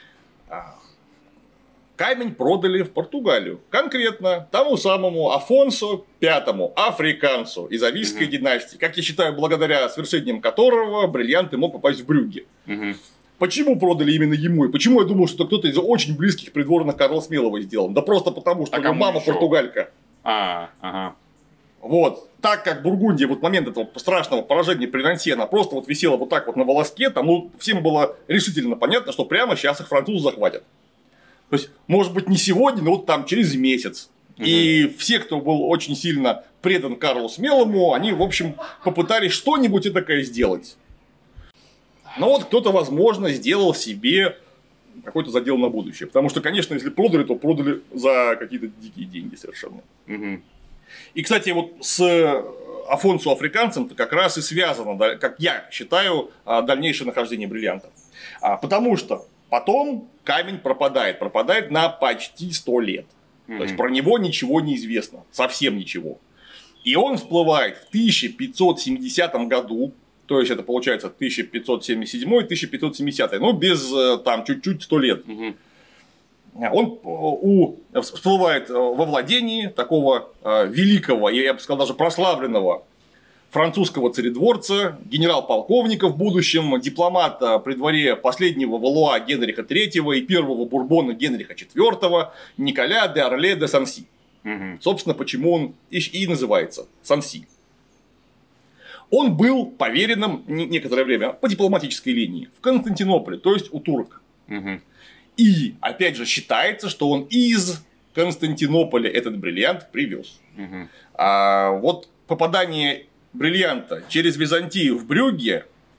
Камень продали в Португалию. Конкретно тому самому Афонсу Пятому, африканцу из Авийской угу. династии. Как я считаю, благодаря свершениям которого бриллианты мог попасть в Брюгге. Угу. Почему продали именно ему? И почему я думал, что кто-то из очень близких придворных Карла Смелого сделал? Да просто потому, что а у него мама еще? Португалька. А, ага. Вот. Так как Бургундия, вот момент этого страшного поражения при Нанси, она просто вот висела вот так вот на волоске, там ну, всем было решительно понятно, что прямо сейчас их французы захватят. То есть, может быть, не сегодня, но вот там через месяц. Угу. И все, кто был очень сильно предан Карлу Смелому, они, в общем, попытались что-нибудь этакое сделать. Но вот кто-то, возможно, сделал себе какой-то задел на будущее. Потому что, конечно, если продали, то продали за какие-то дикие деньги совершенно. Угу. И, кстати, вот с Афонсу африканцем-то как раз и связано, как я считаю, дальнейшее нахождение бриллиантов. Потому что потом камень пропадает. Пропадает на почти сто лет. Mm-hmm. То есть, про него ничего не известно. Совсем ничего. И он всплывает в тысяча пятьсот семидесятом году. То есть, это получается тысяча пятьсот семьдесят седьмой - тысяча пятьсот семидесятый. Ну, без там чуть-чуть сто лет. Mm-hmm. Он у, всплывает во владении такого великого, я бы сказал, даже прославленного французского царедворца, генерал-полковника в будущем, дипломата при дворе последнего Валуа Генриха третьего и первого Бурбона Генриха четвёртого Николя де Орле де Санси. Угу. Собственно, почему он и, и называется Санси. Он был поверенным некоторое время по дипломатической линии в Константинополе, то есть у турок. Угу. И, опять же, считается, что он из Константинополя этот бриллиант привез. Угу. А вот попадание бриллианта через Византию в Брюгге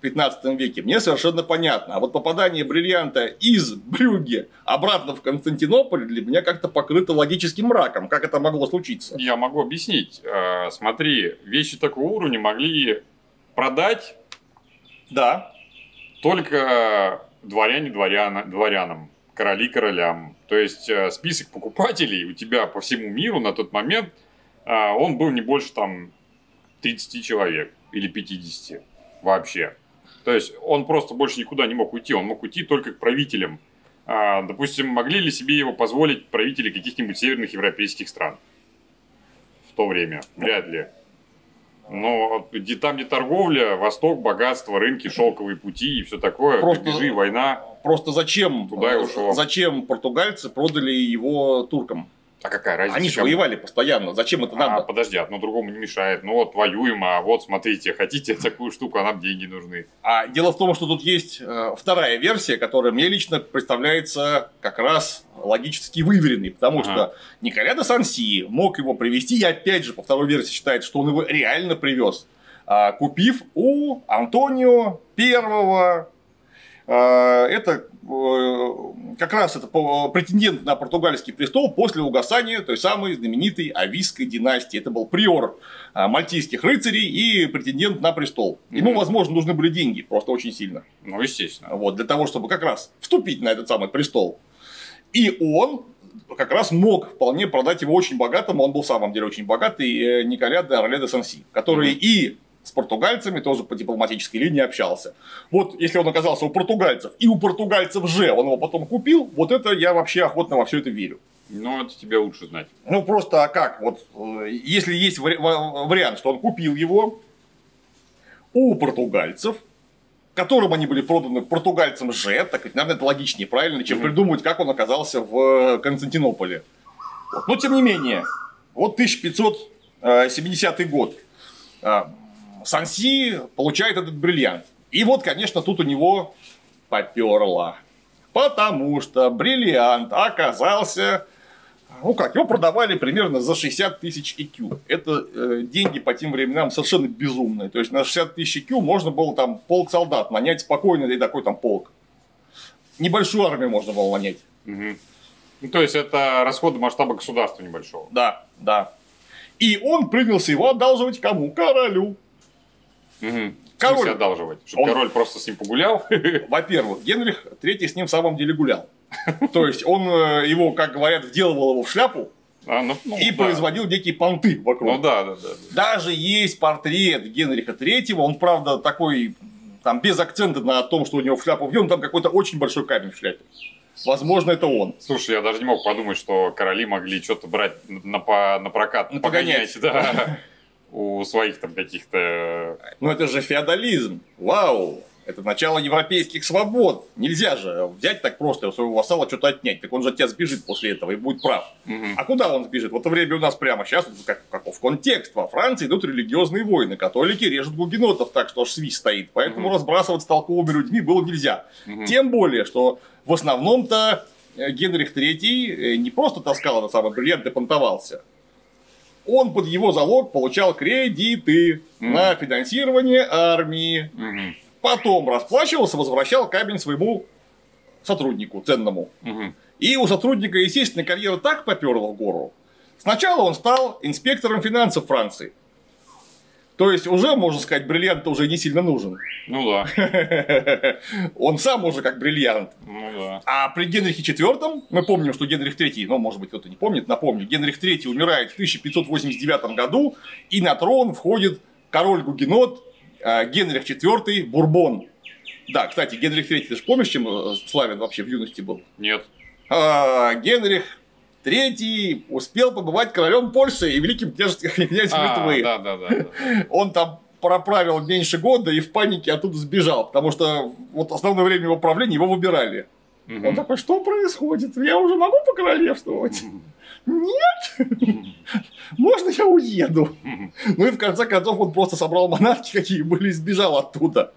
пятнадцатом веке, мне совершенно понятно. А вот попадание бриллианта из Брюгге обратно в Константинополь для меня как-то покрыто логическим мраком. Как это могло случиться? Я могу объяснить. Смотри, вещи такого уровня могли продать да. только дворяне дворяна, дворянам, короли королям. То есть список покупателей у тебя по всему миру на тот момент, он был не больше там тридцати человек или пятидесяти вообще. То есть он просто больше никуда не мог уйти, он мог уйти только к правителям. Допустим, могли ли себе его позволить правители каких-нибудь северных европейских стран в то время? Вряд ли. Но где, там, где торговля, восток, богатство, рынки, шелковые пути и все такое, просто, грабежи, война. Просто зачем, туда и ушло. Зачем португальцы продали его туркам? А какая разница? Они же воевали постоянно. Зачем это надо? А, подожди, одно другому не мешает. Ну вот воюем, а вот смотрите, хотите такую штуку, а нам деньги нужны. А дело в том, что тут есть э, вторая версия, которая мне лично представляется как раз логически выверенной. Потому ага. что Николя де Санси мог его привезти, и опять же, по второй версии считается, что он его реально привез, э, купив у Антонио Первого. Э, это как раз это претендент на португальский престол после угасания той самой знаменитой Авийской династии. Это был приор мальтийских рыцарей и претендент на престол. Ему, mm-hmm. возможно, нужны были деньги, просто очень сильно. Ну, естественно. Вот, для того, чтобы как раз вступить на этот самый престол. И он как раз мог вполне продать его очень богатому, он был в самом деле очень богатый, Николя де Орле де Санси, который mm-hmm. и с португальцами тоже по дипломатической линии общался. Вот если он оказался у португальцев, и у португальцев же он его потом купил, вот это я вообще охотно во все это верю. Ну, это тебе лучше знать. Ну, просто а как? Вот, если есть вариант, что он купил его у португальцев, которым они были проданы португальцам же, так ведь, наверное, это логичнее, правильно, чем mm-hmm. придумывать, как он оказался в Константинополе. Вот. Но, тем не менее, вот тысяча пятьсот семидесятый год. Санси получает этот бриллиант. И вот, конечно, тут у него поперло. Потому что бриллиант оказался... Ну как, его продавали примерно за шестьдесят тысяч и кью. Это э, деньги по тем временам совершенно безумные. То есть на шестьдесят тысяч и кью можно было там полк солдат нанять спокойно, и такой там полк. Небольшую армию можно было нанять. Угу. Ну, то есть это расходы масштаба государства небольшого. Да, да. И он принялся его одалживать кому? Королю. Угу. Король одалживать, чтобы он... король просто с ним погулял. Во-первых, Генрих третий с ним в самом деле гулял. То есть он его, как говорят, вделывал его в шляпу а, ну, ну, и да. производил некие понты вокруг. Ну да, да, да, да. Даже есть портрет Генриха третьего, он, правда, такой, там, без акцента на том, что у него в шляпу вдел, там какой-то очень большой камень в шляпе. Возможно, это он. Слушай, я даже не мог подумать, что короли могли что-то брать на, по, на прокат, на погонять, да, у своих там каких-то... Ну, это же феодализм. Вау! Это начало европейских свобод. Нельзя же взять так просто у своего вассала что-то отнять. Так он же от тебя сбежит после этого и будет прав. Угу. А куда он сбежит? В это время у нас прямо сейчас, как, каков контекст, во Франции идут религиозные войны. Католики режут гугенотов так, что аж свист стоит. Поэтому угу. разбрасываться толковыми людьми было нельзя. Угу. Тем более, что в основном-то Генрих третий не просто таскал этот самый бриллиант и понтовался. Он под его залог получал кредиты угу. на финансирование армии. Угу. Потом расплачивался, возвращал камень своему сотруднику ценному. Угу. И у сотрудника, естественно, карьера так поперла в гору. Сначала он стал инспектором финансов Франции. То есть, уже, можно сказать, бриллиант уже не сильно нужен. Ну да. Он сам уже как бриллиант. Ну да. А при Генрихе четвёртом, мы помним, что Генрих третий, ну, может быть, кто-то не помнит, напомню, Генрих третий умирает в тысяча пятьсот восемьдесят девятом году, и на трон входит король-гугенот Генрих четвёртый Бурбон. Да, кстати, Генрих третий, ты же помнишь, чем славен вообще в юности был? Нет. А, Генрих третий успел побывать королем Польши и великим князем Литвы. Да, да, да. Он там проправил меньше года и в панике оттуда сбежал, потому что вот основное время его правления его выбирали. Угу. Он такой, что происходит? Я уже могу покоролевствовать? Нет? Можно я уеду? Ну и в конце концов он просто собрал манатки, какие были, и сбежал оттуда.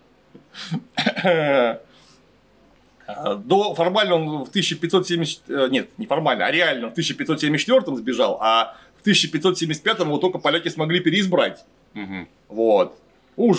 До, формально он в тысяча пятьсот семьдесят... Нет, не формально, а реально в тысяча пятьсот семьдесят четвёртом сбежал, а в тысяча пятьсот семьдесят пятом его только поляки смогли переизбрать. Угу. Вот. Ужас.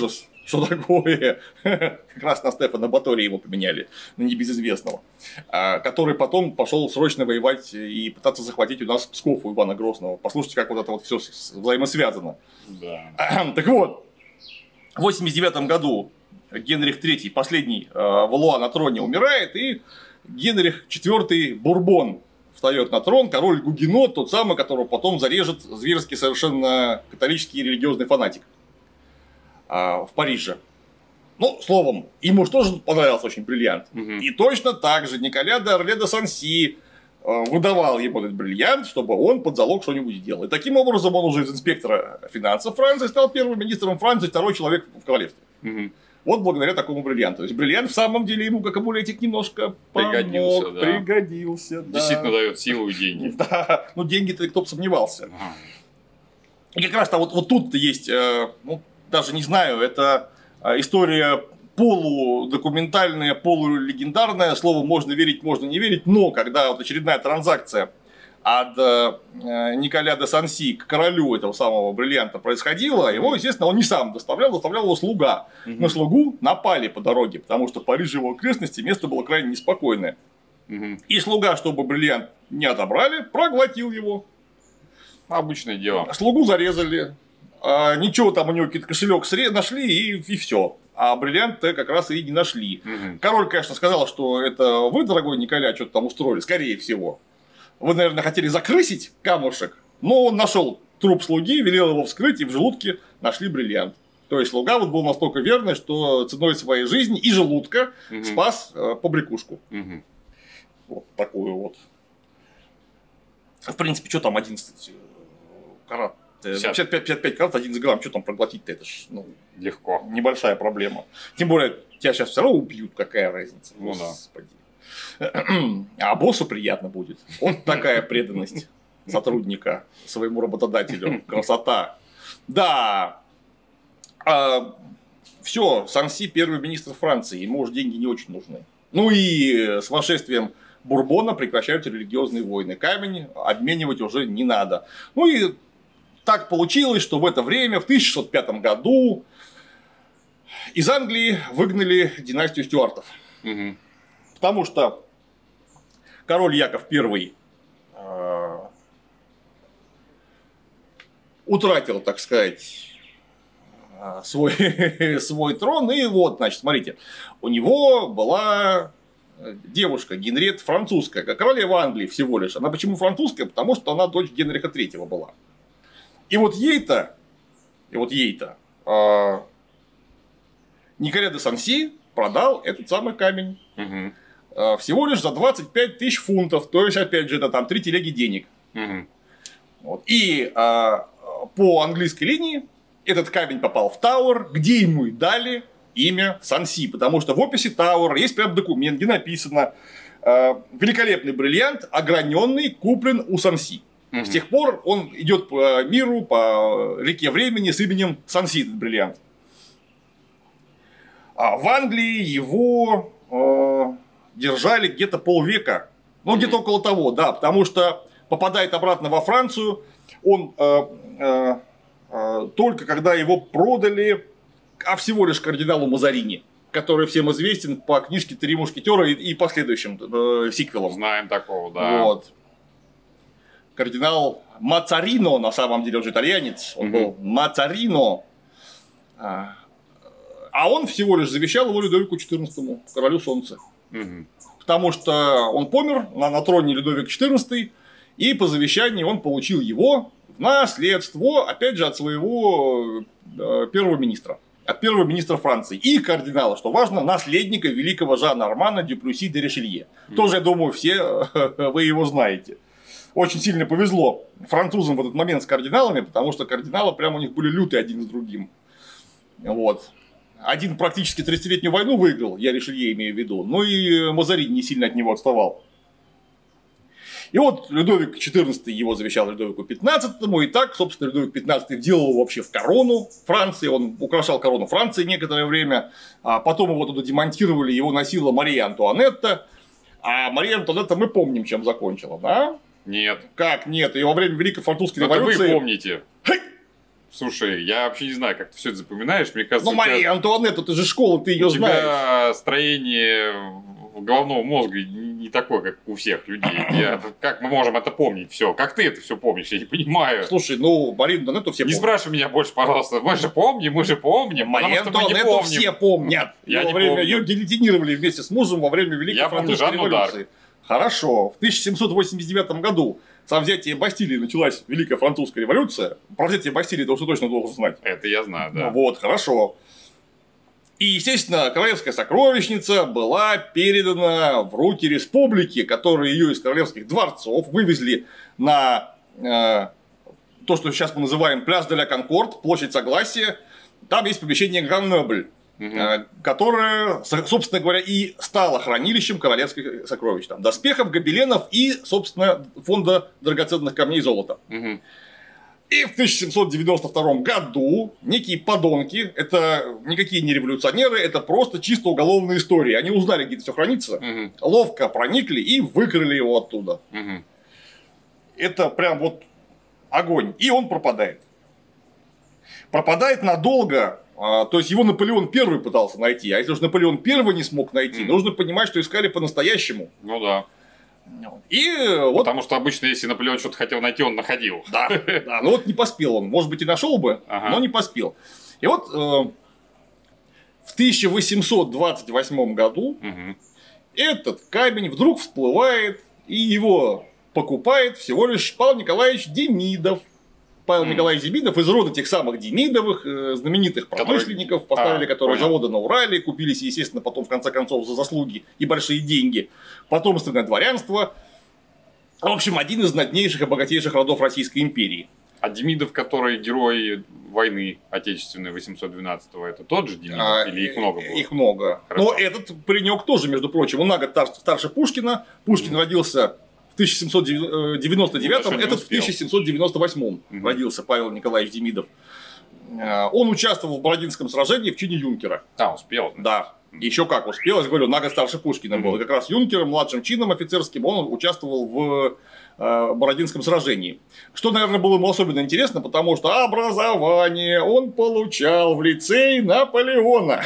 что такое. Как раз на Стефана Батория его поменяли, на небезызвестного. Который потом пошел срочно воевать и пытаться захватить у нас Псков у Ивана Грозного. Послушайте, как вот это вот все взаимосвязано. Да. Так вот, в восемьдесят девятом году Генрих третий, последний Валуа на троне, умирает, и Генрих четвёртый Бурбон встает на трон, король Гугенот, тот самый, которого потом зарежет зверский совершенно католический религиозный фанатик в Париже. Ну, словом, ему же тоже понравился очень бриллиант. Угу. И точно так же Николя де Орле де Санси выдавал ему этот бриллиант, чтобы он под залог что-нибудь сделал. И таким образом он уже из инспектора финансов Франции стал первым министром Франции, второй человек в королевстве. Угу. Вот благодаря такому бриллианту. То есть бриллиант в самом деле ему, как амулетик, немножко пригодился. Помог, да. Пригодился, да. Действительно дает силу и деньги. Да, ну деньги-то кто бы сомневался. Ага. И как раз-то вот, вот тут-то есть, ну, даже не знаю, это история полудокументальная, полулегендарная, слово можно верить, можно не верить, но когда вот очередная транзакция от Николя де Санси к королю этого самого бриллианта происходила, его, естественно, он не сам доставлял, доставлял его слуга. Угу. На слугу напали по дороге, потому что Париж и его окрестности место было крайне неспокойное. Угу. И слуга, чтобы бриллиант не отобрали, проглотил его. Обычное дело. Слугу зарезали. А, ничего там у него какой-то кошелек нашли, и, и все. А бриллиант-то как раз и не нашли. Угу. Король, конечно, сказал, что это вы, дорогой Николя, что-то там устроили, скорее всего. Вы, наверное, хотели закрысить камушек, но он нашел труп слуги, велел его вскрыть, и в желудке нашли бриллиант. То есть слуга вот был настолько верный, что ценой своей жизни и желудка угу. спас э, побрякушку. Угу. Вот такую вот. В принципе, что там одиннадцать карат? пятьдесят пять, пятьдесят пять карат, одиннадцать грамм, что там проглотить-то? Это ж ну, легко. Небольшая проблема. Тем более, тебя сейчас все равно убьют, какая разница. Ну, Господи. А боссу приятно будет. Вот такая преданность сотрудника своему работодателю. Красота. Да. А, все, Санси первый министр Франции. Ему уже деньги не очень нужны. Ну и с восшествием Бурбона прекращаются религиозные войны. Камень обменивать уже не надо. Ну и так получилось, что в это время, в тысяча шестьсот пятом году, из Англии выгнали династию Стюартов. Угу. Потому что король Яков Первый э, утратил, так сказать, свой, свой трон. И вот, значит, смотрите, у него была девушка Генриетта французская, как королева Англии всего лишь. Она почему французская? Потому что она дочь Генриха Третьего была. И вот ей-то, и вот ей-то э, Николя де Санси продал этот самый камень. Угу. Всего лишь за двадцать пять тысяч фунтов, то есть, опять же, это там три телеги денег. Угу. Вот. И а, по английской линии этот камень попал в Тауэр, где ему и дали имя Санси, потому что в описи Тауэра есть прям документ, где написано а, великолепный бриллиант, ограненный, куплен у Санси. Угу. С тех пор он идет по миру, по реке времени с именем Санси, этот бриллиант. А в Англии его э, держали где-то полвека. Ну, mm-hmm. где-то около того, да. Потому что попадает обратно во Францию он э, э, э, только когда его продали, а всего лишь кардиналу Мазарини, который всем известен по книжке «Три мушкетера» и, и последующим э, сиквелам. Знаем такого, да. Вот. Кардинал Мацарино, на самом деле, он же итальянец. Он mm-hmm. был Мацарино. А он всего лишь завещал его Людовику четырнадцатому, королю солнца. Угу. Потому что он помер на, на троне Людовик четырнадцатый, и по завещанию он получил его в наследство, опять же, от своего э, первого министра. От первого министра Франции. И кардинала, что важно, наследника великого Жана Армана Дюплюси де Ришелье. Угу. Тоже, я думаю, все вы его знаете. Очень сильно повезло французам в этот момент с кардиналами, потому что кардиналы прям у них были лютые один с другим. Вот. Один практически тридцатилетнюю войну выиграл, я Ришелье имею в виду, но и Мазарини не сильно от него отставал. И вот Людовик четырнадцатый его завещал Людовику пятнадцатому, и так, собственно, Людовик пятнадцатый вделал его вообще в корону Франции, он украшал корону Франции некоторое время, а потом его туда демонтировали, его носила Мария Антуанетта, а Мария Антуанетта мы помним, чем закончила, да? Нет. Как нет? И во время Великой Французской это революции... вы помните. Слушай, я вообще не знаю, как ты все это запоминаешь. Мне кажется, Ну, Мария Антуанетта, ты же школа, ты ее у знаешь. тебя строение головного мозга не такое, как у всех людей. Я, как мы можем это помнить все? Как ты это все помнишь? Я не понимаю. Слушай, ну, Марию Антуанетту все Не помнят. спрашивай меня больше, пожалуйста. Мы же помним, мы же помним. Марию Потому что мы не Антуанетту помним. все помнят. Я Во не время помню. ее гильотинировали вместе с мужем во время Великой Я помню Французской Жанну Дарк. революции. Хорошо. В тысяча семьсот восемьдесят девятом году со взятия Бастилии началась Великая Французская революция. Про взятие Бастилии ты уже точно должен знать. Это я знаю, да. Ну вот, хорошо. И, естественно, королевская сокровищница была передана в руки республики, которые ее из королевских дворцов вывезли на э, то, что сейчас мы называем Пляж де ля Конкорд, площадь Согласия. Там есть помещение Гран-Нобль, Мгм. э, которое, со- собственно говоря, и стало хранилищем королевских сокровищ. Там доспехов, гобеленов и, собственно, фонда драгоценных камней и золота. Мгм. И в тысяча семьсот девяносто втором году некие подонки, это никакие не революционеры, это просто чисто уголовные истории. Они узнали, где это все хранится, Мгм. ловко проникли и выкрали его оттуда. Мгм. Это прям вот огонь. И он пропадает. Пропадает надолго. а, То есть его Наполеон Первый пытался найти. А если уж Наполеон Первый не смог найти, Мгм. нужно понимать, что искали по-настоящему. Ну да. И вот. Потому что обычно, если Наполеон что-то хотел найти, он находил. Да, да, ну вот не поспел он. Может быть, и нашел бы, Ага. но не поспел. И вот э, в тысяча восемьсот двадцать восьмом году Мгм. этот камень вдруг всплывает, и его покупает всего лишь Павел Николаевич Демидов. Павел Мгм. Николаевич Демидов из рода тех самых Демидовых, э, знаменитых Которые- промышленников, поставили А, которые понял. заводы на Урале, купились, естественно, потом, в конце концов, за заслуги и большие деньги. Потомственное дворянство. В общем, один из знатнейших и богатейших родов Российской империи. А Демидов, который герой войны отечественной восемьсот двенадцатого, это тот же Демидов? А, Или их много было? Их много. Хорошо. Но этот паренек тоже, между прочим, он на год тар- старше Пушкина. Пушкин Мгм. родился в тысяча семьсот девяносто девятом, Ну, даже не этот в успел. тысяча семьсот девяносто восьмом Мгм. родился Павел Николаевич Демидов. А, Он участвовал в Бородинском сражении в чине юнкера. А, успел. Да. Еще как успел, я же говорю, на год старше Пушкина был. Мгм. И как раз юнкером, младшим чином офицерским, он участвовал в э, Бородинском сражении. Что, наверное, было ему особенно интересно, потому что образование он получал в лицее Наполеона.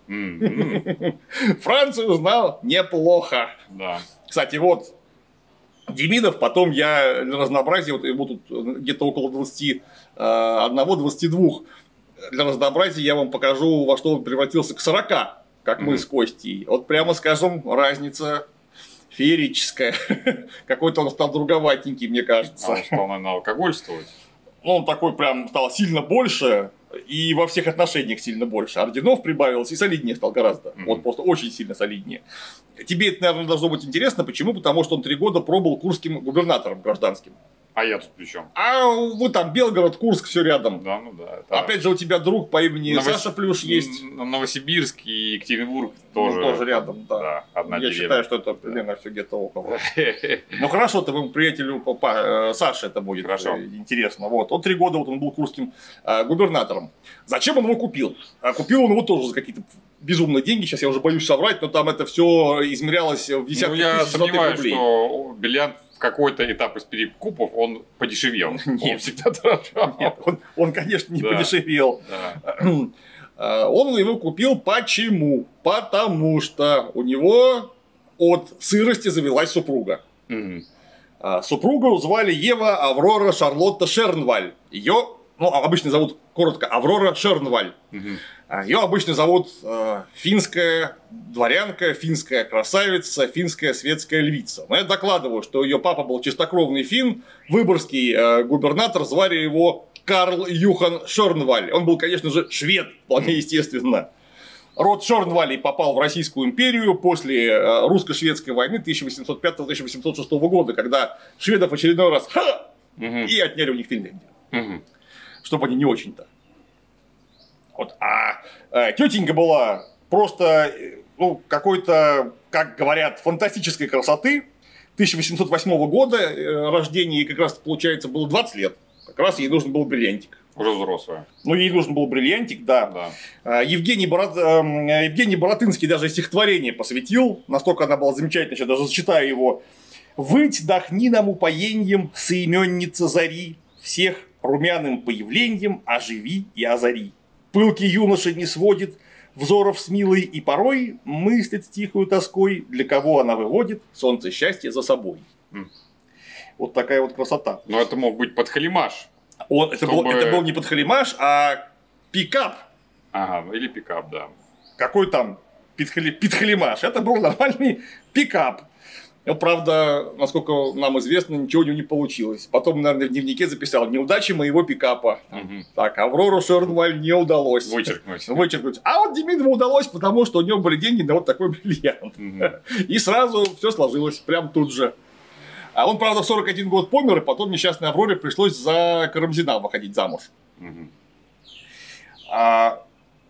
М, Францию знал неплохо. м, Да. Кстати, вот Демидов, потом я для разнообразия, вот ему тут где-то около двадцати одного — двадцати двух, для разнообразия я вам покажу, во что он превратился к сорока, как мы Мгм. с Костей. Вот прямо скажем, разница феерическая. Какой-то он стал друговатенький, мне А кажется. он стал, наверное, алкогольствовать. Ну, он такой прям стал сильно больше, и во всех отношениях сильно больше. Орденов прибавилось, и солиднее стал гораздо. Мгм. Вот просто очень сильно солиднее. Тебе это, наверное, должно быть интересно. Почему? Потому что он три года пробыл курским губернатором гражданским. А я тут при чем? А вы там Белгород, Курск, все рядом. Да, ну да. это- Опять же, у тебя друг по имени Новос- Саша Плюш есть. Н- Новосибирск и Екатеринбург Ну, тоже. тоже рядом, да. Да, одна Я деревня. считаю, что это примерно все где-то около. Ну хорошо, твоему приятелю папа, э, Саше это будет Хорошо. э, интересно. Вот. Он три года вот он был курским э, губернатором. Зачем он его купил? А купил он его тоже за какие-то безумные деньги. Сейчас я уже боюсь соврать, но там это все измерялось в Ну, десятках я тысяч золотых сомневаюсь, рублей. что бриллиант в какой-то этап из перекупов он подешевел. Он Нет. всегда дорожал. Нет, он, он, конечно, не Да. подешевел. Да. Э, Он его купил почему? Потому что у него от сырости завелась супруга. Мгм. А, Супругу звали Ева Аврора Шарлотта Шернваль. Ее, ну, обычно зовут коротко Аврора Шернваль. Мгм. Ее обычно зовут э, финская дворянка, финская красавица, финская светская львица. Но я докладываю, что ее папа был чистокровный фин, выборгский э, губернатор, звали его Карл Юхан Шернваль. Он был, конечно же, швед, вполне естественно. Род Шернвалей попал в Российскую империю после э, русско-шведской войны тысяча восемьсот пятого — тысяча восемьсот шестого года, когда шведов в очередной раз ха, Мгм. и отняли у них Финляндию. Мгм. Чтобы они не очень-то. Вот. А э, тетенька была просто э, ну, какой-то, как говорят, фантастической красоты. тысяча восемьсот восьмого года э, рождения, ей как раз получается было двадцать лет. Как раз ей нужен был бриллиантик. Уже взрослая. Ну, ей нужен был бриллиантик, да. Да. А, Евгений, Бород... эм, Евгений Боротынский даже стихотворение посвятил, настолько она была замечательная, сейчас даже зачитаю его. «Выть дохни нам упоеньем, соименница зари, всех румяным появлением оживи и озари. Пылкий юноша не сводит взоров с милой и порой мыслит с тихою тоской, для кого она выводит солнце счастья за собой. Mm. Вот такая вот красота. Но это мог быть подхалимаш. Он, это, чтобы... был, это был не подхалимаш, а пикап. Ага, или пикап, да. Какой там подхалимаш? Это был нормальный пикап. Но, правда, насколько нам известно, ничего у него не получилось. Потом, наверное, в дневнике записал: неудачи моего пикапа. Угу. Так, Аврору Шернваль не удалось вычеркнуть. вычеркнуть. А вот Демидову удалось, потому что у него были деньги на вот такой бриллиант. Угу. И сразу все сложилось, прям тут же. А он, правда, в сорок один год помер, и потом несчастной Авроре пришлось за Карамзина выходить замуж. Угу. А...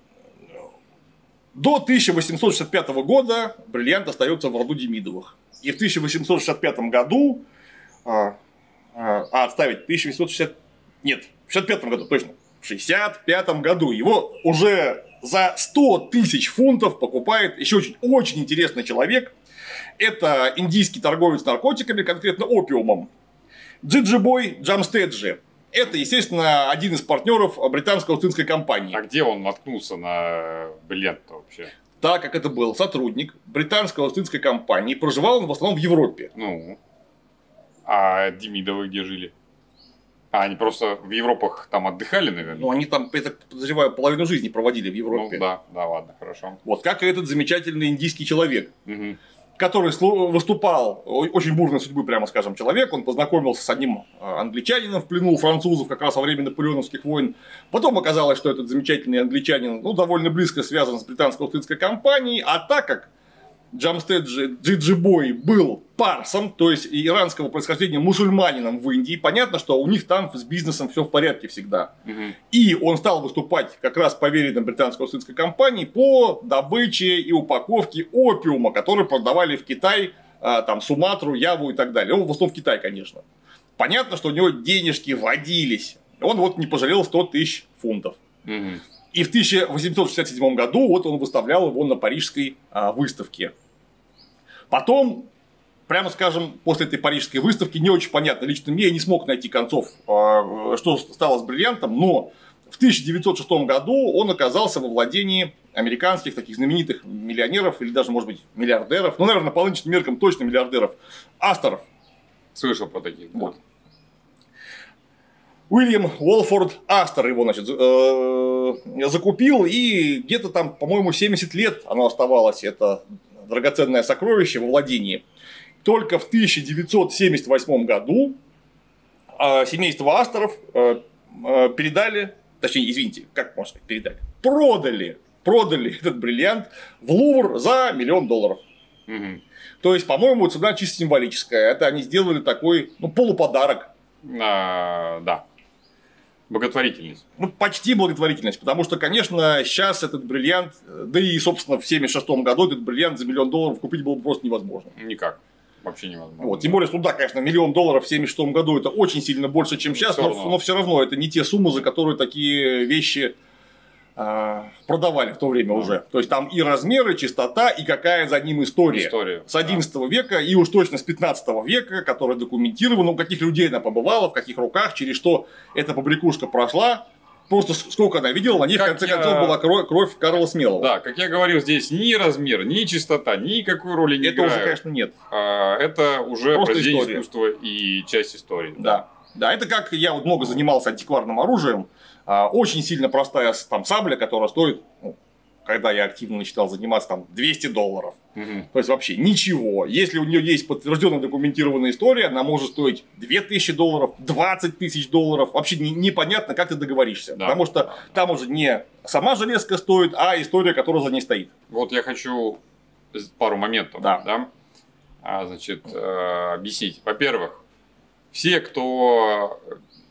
До тысяча восемьсот шестьдесят пятого года бриллиант остается в роду Демидовых. И в тысяча восемьсот шестьдесят пятом году, а, а, а отставить, тысяча восемьсот шестьдесят, нет, в шестьдесят пятом году, точно, в шестьдесят пятом году его уже за сто тысяч фунтов покупает еще очень, очень интересный человек. Это индийский торговец наркотиками, конкретно опиумом, Джиджибой Джамстеджи. Это, естественно, один из партнеров британской Остинской компании. А где он наткнулся на бриллиант вообще? Так как это был сотрудник британской Остинской компании, проживал он в основном в Европе. Ну, а Демидовы где жили? А они просто в Европах там отдыхали, наверное? Ну, они там, я так подозреваю, половину жизни проводили в Европе. Ну, да, да, ладно, хорошо. Вот, как и этот замечательный индийский человек. Угу. Который выступал, очень бурной судьбы, прямо скажем, человек. Он познакомился с одним англичанином в плену у французов как раз во время наполеоновских войн. Потом оказалось, что этот замечательный англичанин, ну, довольно близко связан с британской Остинской компанией. А так как Джамстеджи Джиджибой был парсом, то есть иранского происхождения, мусульманином в Индии, понятно, что у них там с бизнесом все в порядке всегда. Угу. И он стал выступать как раз поверенным британской Остинской компании по добыче и упаковке опиума, который продавали в Китай, там, Суматру, Яву и так далее. Он в основном в Китай, конечно. Понятно, что у него денежки водились. Он вот не пожалел сто тысяч фунтов. Угу. И в тысяча восемьсот шестьдесят седьмом году вот он выставлял его на парижской а, выставке. Потом, прямо скажем, после этой парижской выставки не очень понятно, лично мне я не смог найти концов, а, что стало с бриллиантом, но в тысяча девятьсот шестом году он оказался во владении американских таких знаменитых миллионеров, или даже, может быть, миллиардеров, ну, наверное, по нынешним меркам точно миллиардеров, Асторов. Слышал про таких. Вот. Уильям Уолфорд Астор его, значит, закупил, и где-то там, по-моему, семьдесят лет оно оставалось, это драгоценное сокровище во владении. Только в тысяча девятьсот семьдесят восьмом году семейство Асторов передали, точнее, извините, как можно сказать, передали, продали, продали этот бриллиант в Лувр за миллион долларов. Угу. То есть, по-моему, цена чисто символическая. Это они сделали такой, ну, полуподарок. А, да. Благотворительность. Ну, почти благотворительность, потому что, конечно, сейчас этот бриллиант, да и, собственно, в семьдесят шестом году этот бриллиант за миллион долларов купить было просто невозможно. Никак. Вообще невозможно. Вот, тем более, что да, конечно, миллион долларов в семьдесят шестом году это очень сильно больше, чем сейчас, но, но все равно это не те суммы, за которые такие вещи а, продавали в то время да. уже. То есть там и размеры, чистота, и какая за ним история. история с одиннадцатого да. века и уж точно с пятнадцатого века, которая документирована, у каких людей она побывала, в каких руках, через что эта побрякушка прошла. Просто сколько она видела, на ней как в конце я... концов была кровь, кровь Карла Смелого. Да, как я говорил, здесь ни размер, ни чистота, никакой роли не это играют. Это уже, конечно, нет. А, это уже просто произведение история. искусства и часть истории. Да. да, да, это как я вот много занимался антикварным оружием. Очень сильно простая там сабля, которая стоит, ну, когда я активно начинал заниматься, там двести долларов. Угу. То есть вообще ничего. Если у нее есть подтвержденная документированная история, она может стоить две тысячи долларов, двадцать тысяч долларов. Вообще не, непонятно, как ты договоришься. Да. Потому что там уже не сама железка стоит, а история, которая за ней стоит. Вот я хочу пару моментов да. Да, а, значит, э, объяснить. Во-первых, все, кто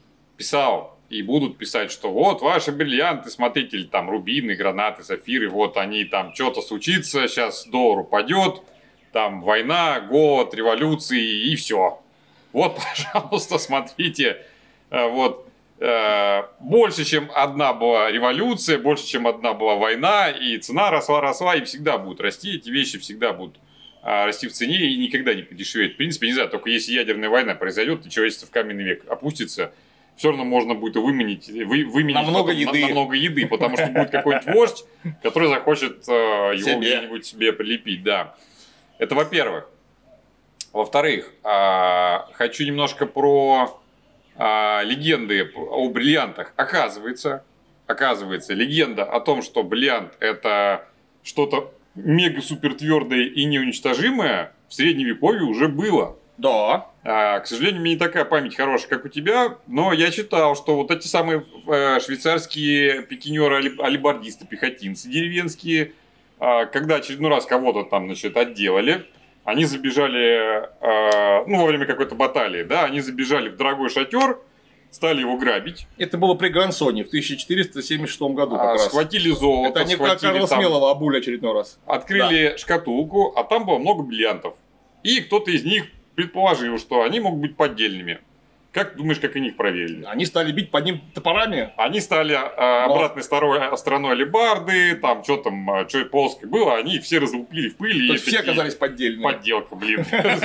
писал и будут писать, что вот ваши бриллианты, смотрите, там рубины, гранаты, сапфиры, вот они там что-то случится, сейчас доллар упадет, там война, голод, революции и все. Вот, пожалуйста, смотрите, вот больше, чем одна была революция, больше, чем одна была война, и цена росла, росла, и всегда будут расти, эти вещи всегда будут расти в цене и никогда не подешевеют. В принципе, не знаю, только если ядерная война произойдет, и человечество в каменный век опустится, все равно можно будет выманить, вы, выменить на много потом, еды. На, на много еды, потому что будет какой-нибудь вождь, который захочет э, его где-нибудь себе прилепить, да. Это во-первых. Во-вторых, э, хочу немножко про э, легенды о бриллиантах. Оказывается, оказывается, легенда о том, что бриллиант это что-то мега-супер твердое и неуничтожимое, в средневековье уже было. Да. А, к сожалению, у меня не такая память хорошая, как у тебя, но я читал, что вот эти самые э, швейцарские пикинеры-алибардисты, пехотинцы деревенские, э, когда очередной раз кого-то там, значит, отделали, они забежали, э, ну, во время какой-то баталии, да, они забежали в дорогой шатер, стали его грабить. Это было при Грансоне в тысяча четыреста семьдесят шестом году как а, раз. Схватили золото, Это они как схватили Карла там, Смелого обули очередной раз. открыли да. шкатулку, а там было много бриллиантов. И кто-то из них предположил, что они могут быть поддельными. Как думаешь, как они их проверили? Они стали бить под ним топорами. Они стали э, обратной стороной, стороной алебарды, там что там, что плоское было, они их все разлупили в пыль. То есть все оказались поддельными. Подделка, блин.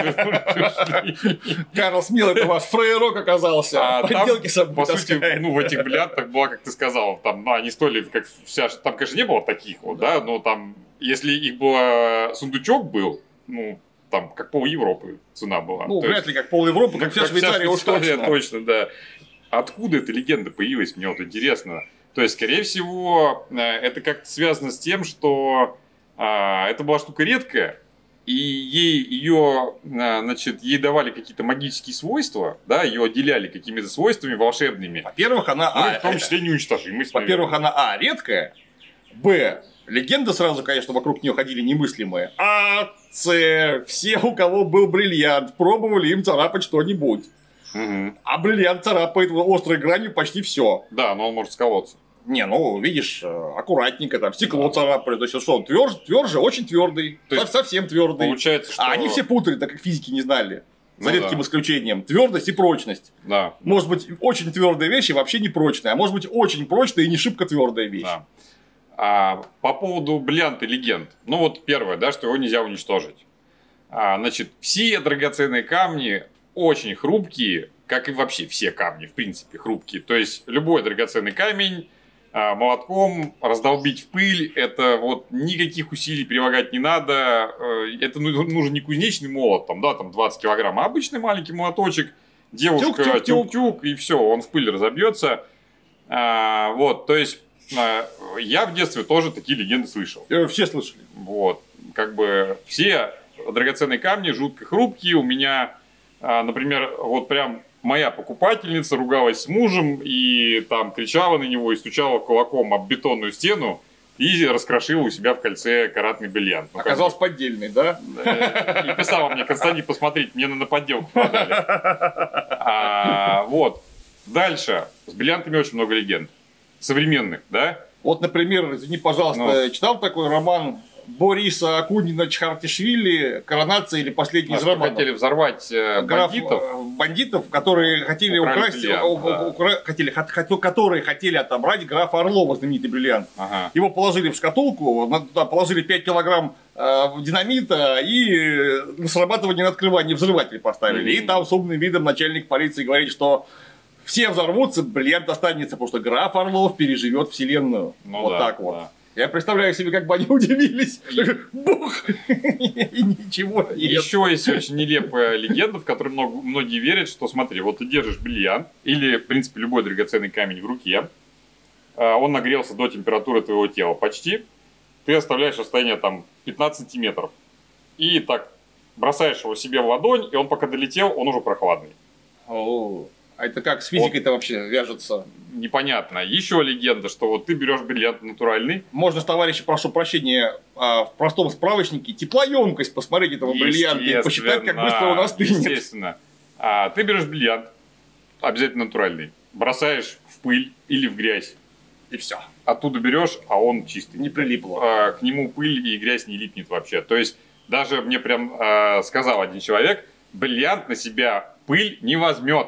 Карл Смелый, это ваш фрейрок оказался. Подделки сам по сути, ну в этих бриллиантах была, как ты сказал, там, ну они стоили, как вся, там, конечно, не было таких вот, да, но там, если их было, сундучок был, ну, там, как пол Европы цена была. Ну, То вряд есть, ли как пол Европы, как, как вся Швейцария уж точно. точно, да. Откуда эта легенда появилась, мне вот интересно. То есть, скорее всего, это как-то связано с тем, что а, это была штука редкая, и ей, ее, значит, ей давали какие-то магические свойства, да, ее отделяли какими-то свойствами волшебными. Во-первых, она... Ну, а, в том числе неуничтожимость. Во-первых, она, а, редкая, б, легенда сразу, конечно, вокруг нее ходили немыслимые. А, С, все, у кого был бриллиант, пробовали им царапать что-нибудь. Угу. А бриллиант царапает острой гранью почти все. Да, но он может сколоться. Не, ну, видишь, аккуратненько, там, стекло да. царапали. То есть, что он тверже, тверже, очень твердый. То есть, совсем твердый. Получается, что... А они все путали, так как физики не знали. За ну, редким да. исключением. Твердость и прочность. Да. Может быть, очень твердая вещь и вообще не прочная. А может быть, очень прочная и не шибко твердая вещь. Да. А, по поводу бриллианта легенд. Ну, вот первое, да, что его нельзя уничтожить. А, значит, все драгоценные камни очень хрупкие, как и вообще все камни, в принципе, хрупкие. То есть, любой драгоценный камень а, молотком раздолбить в пыль, это вот никаких усилий прилагать не надо. Это нужен не кузнечный молот, там, да, там двадцать килограмм, а обычный маленький молоточек. Девушка тюк-тюк, и все, он в пыль разобьется. А, вот, то есть, я в детстве тоже такие легенды слышал. Все слышали. Вот, как бы все драгоценные камни жутко хрупкие. У меня, например, вот прям моя покупательница ругалась с мужем и там кричала на него и стучала кулаком об бетонную стену и раскрошила у себя в кольце каратный бриллиант. Ну, оказался как... поддельный, да? И писала мне: Константин, посмотрите, мне на подделку продали. А, вот. Дальше. С бриллиантами очень много легенд. Современных, да? Вот, например, извини, пожалуйста, ну. читал такой роман Бориса Акунина Чхартишвили «Коронация» или «Последний а из романов»? Хотели взорвать э, бандитов. Граф, бандитов, которые хотели украсть, бриллиант, да. укра, хотели, которые хотели отобрать графа Орлова, знаменитый бриллиант. Ага. Его положили в шкатулку, туда положили пять килограмм э, динамита и на срабатывание, на открывание взрыватель поставили. Mm-hmm. И там с умным видом начальник полиции говорит, что все взорвутся, бриллиант останется, потому что граф Орлов переживет вселенную. Ну, вот да, так вот. Да. Я представляю себе, как бы они удивились. И... Бух! И ничего нет. Еще есть очень нелепая легенда, в которой много, многие верят, что смотри, вот ты держишь бриллиант или, в принципе, любой драгоценный камень в руке, он нагрелся до температуры твоего тела почти, ты оставляешь расстояние там пятнадцать сантиметров и так бросаешь его себе в ладонь, и он пока долетел, он уже прохладный. О, а это как с физикой-то вот. Вообще вяжется? Непонятно. Еще легенда, что вот ты берешь бриллиант натуральный. Можно, товарищи, прошу прощения, в простом справочнике теплоемкость посмотреть этого бриллианта и посчитать, как быстро он остынет. Естественно. А ты берешь бриллиант, обязательно натуральный, бросаешь в пыль или в грязь. И все. Оттуда берешь, а он чистый. Не прилипло. А, к нему пыль и грязь не липнет вообще. То есть, даже мне прям а, сказал один человек, бриллиант на себя пыль не возьмет.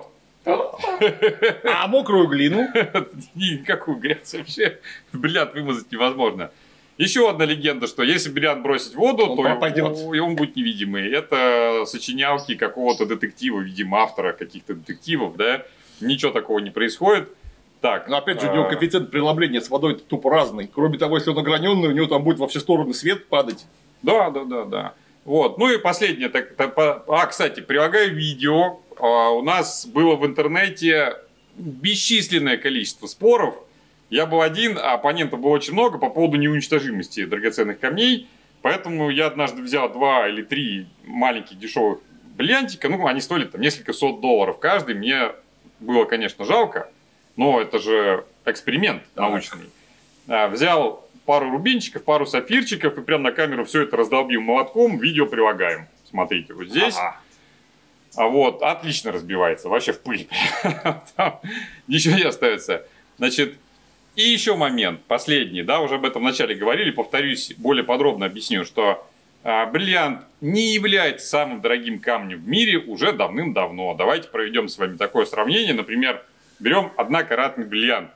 А мокрую глину? Никакую грязь вообще бриллиант вымазать невозможно. Еще одна легенда, что если бриллиант бросить в воду, он то пропадет. И он будет невидимый. Это сочинялки какого-то детектива, видимо, автора каких-то детективов, да. ничего такого не происходит. Так, но опять же, у него коэффициент преломления с водой тупо разный. Кроме того, если он ограненный, у него там будет во все стороны свет падать. Да, да, да, да. Вот. Ну и последнее. Так, так, а, кстати, прилагаю видео. А, у нас было в интернете бесчисленное количество споров. Я был один, а оппонентов было очень много по поводу неуничтожимости драгоценных камней. Поэтому я однажды взял два или три маленьких дешевых бриллиантика. Ну, они стоили там несколько сот долларов каждый. Мне было, конечно, жалко. Но это же эксперимент научный. А, взял пару рубинчиков, пару сапфирчиков и прям на камеру все это раздолбил молотком. Видео прилагаем. Смотрите, вот здесь. Ага. А вот, отлично разбивается. Вообще в пыль. Там ничего не остается. Значит, и еще момент, последний. Да, уже об этом вначале говорили. Повторюсь, более подробно объясню, что а, бриллиант не является самым дорогим камнем в мире уже давным-давно. Давайте проведем с вами такое сравнение. Например, берем однокаратный бриллиант.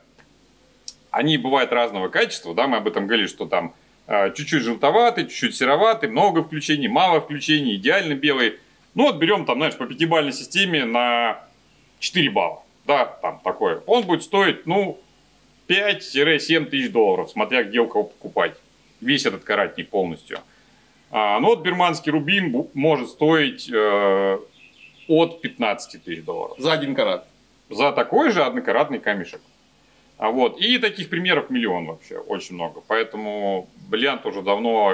Они бывают разного качества, да, мы об этом говорили, что там э, чуть-чуть желтоватый, чуть-чуть сероватый, много включений, мало включений, идеально белый. Ну вот берем там, знаешь, по пятибалльной системе на четыре балла, да, там такое. Он будет стоить, ну, пять-семь тысяч долларов, смотря где у кого покупать. Весь этот каратник полностью. А, ну вот бирманский рубин может стоить э, от пятнадцати тысяч долларов. За один карат. За такой же однокаратный камешек. А вот. И таких примеров миллион вообще, очень много. Поэтому бриллиант уже давно,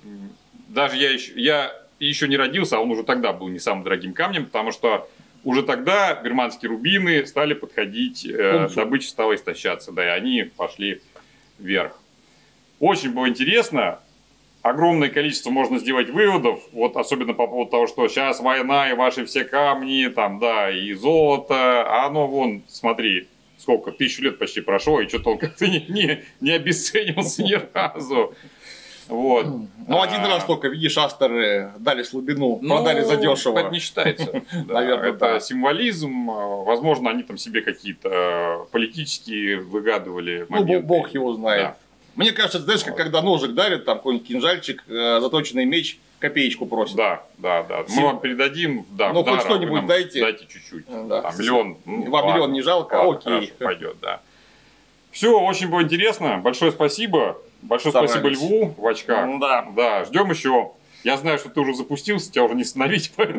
даже я еще, я еще не родился, а он уже тогда был не самым дорогим камнем, потому что уже тогда бирманские рубины стали подходить, э, добыча стала истощаться, да, и они пошли вверх. Очень было интересно. Огромное количество можно сделать выводов, вот особенно по поводу того, что сейчас война и ваши все камни, там, да, и золото, а оно вон, смотри, сколько, тысячу лет почти прошло, и что-то он как-то не, не, не обесценился ни разу. Вот. Ну, один а... раз только, видишь, астеры дали слабину, ну, продали задешево. Это не считается. Наверное, это символизм, возможно, они там себе какие-то политические выгадывали моменты. Ну, бог его знает. Мне кажется, знаешь, как когда ножик дарят, там какой-нибудь кинжальчик, э, заточенный меч, копеечку просит. Да, да, да. Мы вам передадим, да, ну, хоть что-нибудь дайте. Дайте чуть-чуть. Да. Там, миллион. Ну, вам миллион не жалко, ладно, окей. Хорошо, пойдет, да. Все, очень было интересно. Большое спасибо. Большое Старались. спасибо Льву в очках. Да. Да, ждем еще. Я знаю, что ты уже запустился, тебя уже не остановить, поэтому...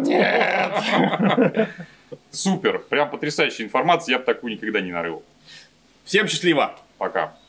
Нет! Супер. Прям потрясающая информация. Я бы такую никогда не нарыл. Всем счастливо. Пока.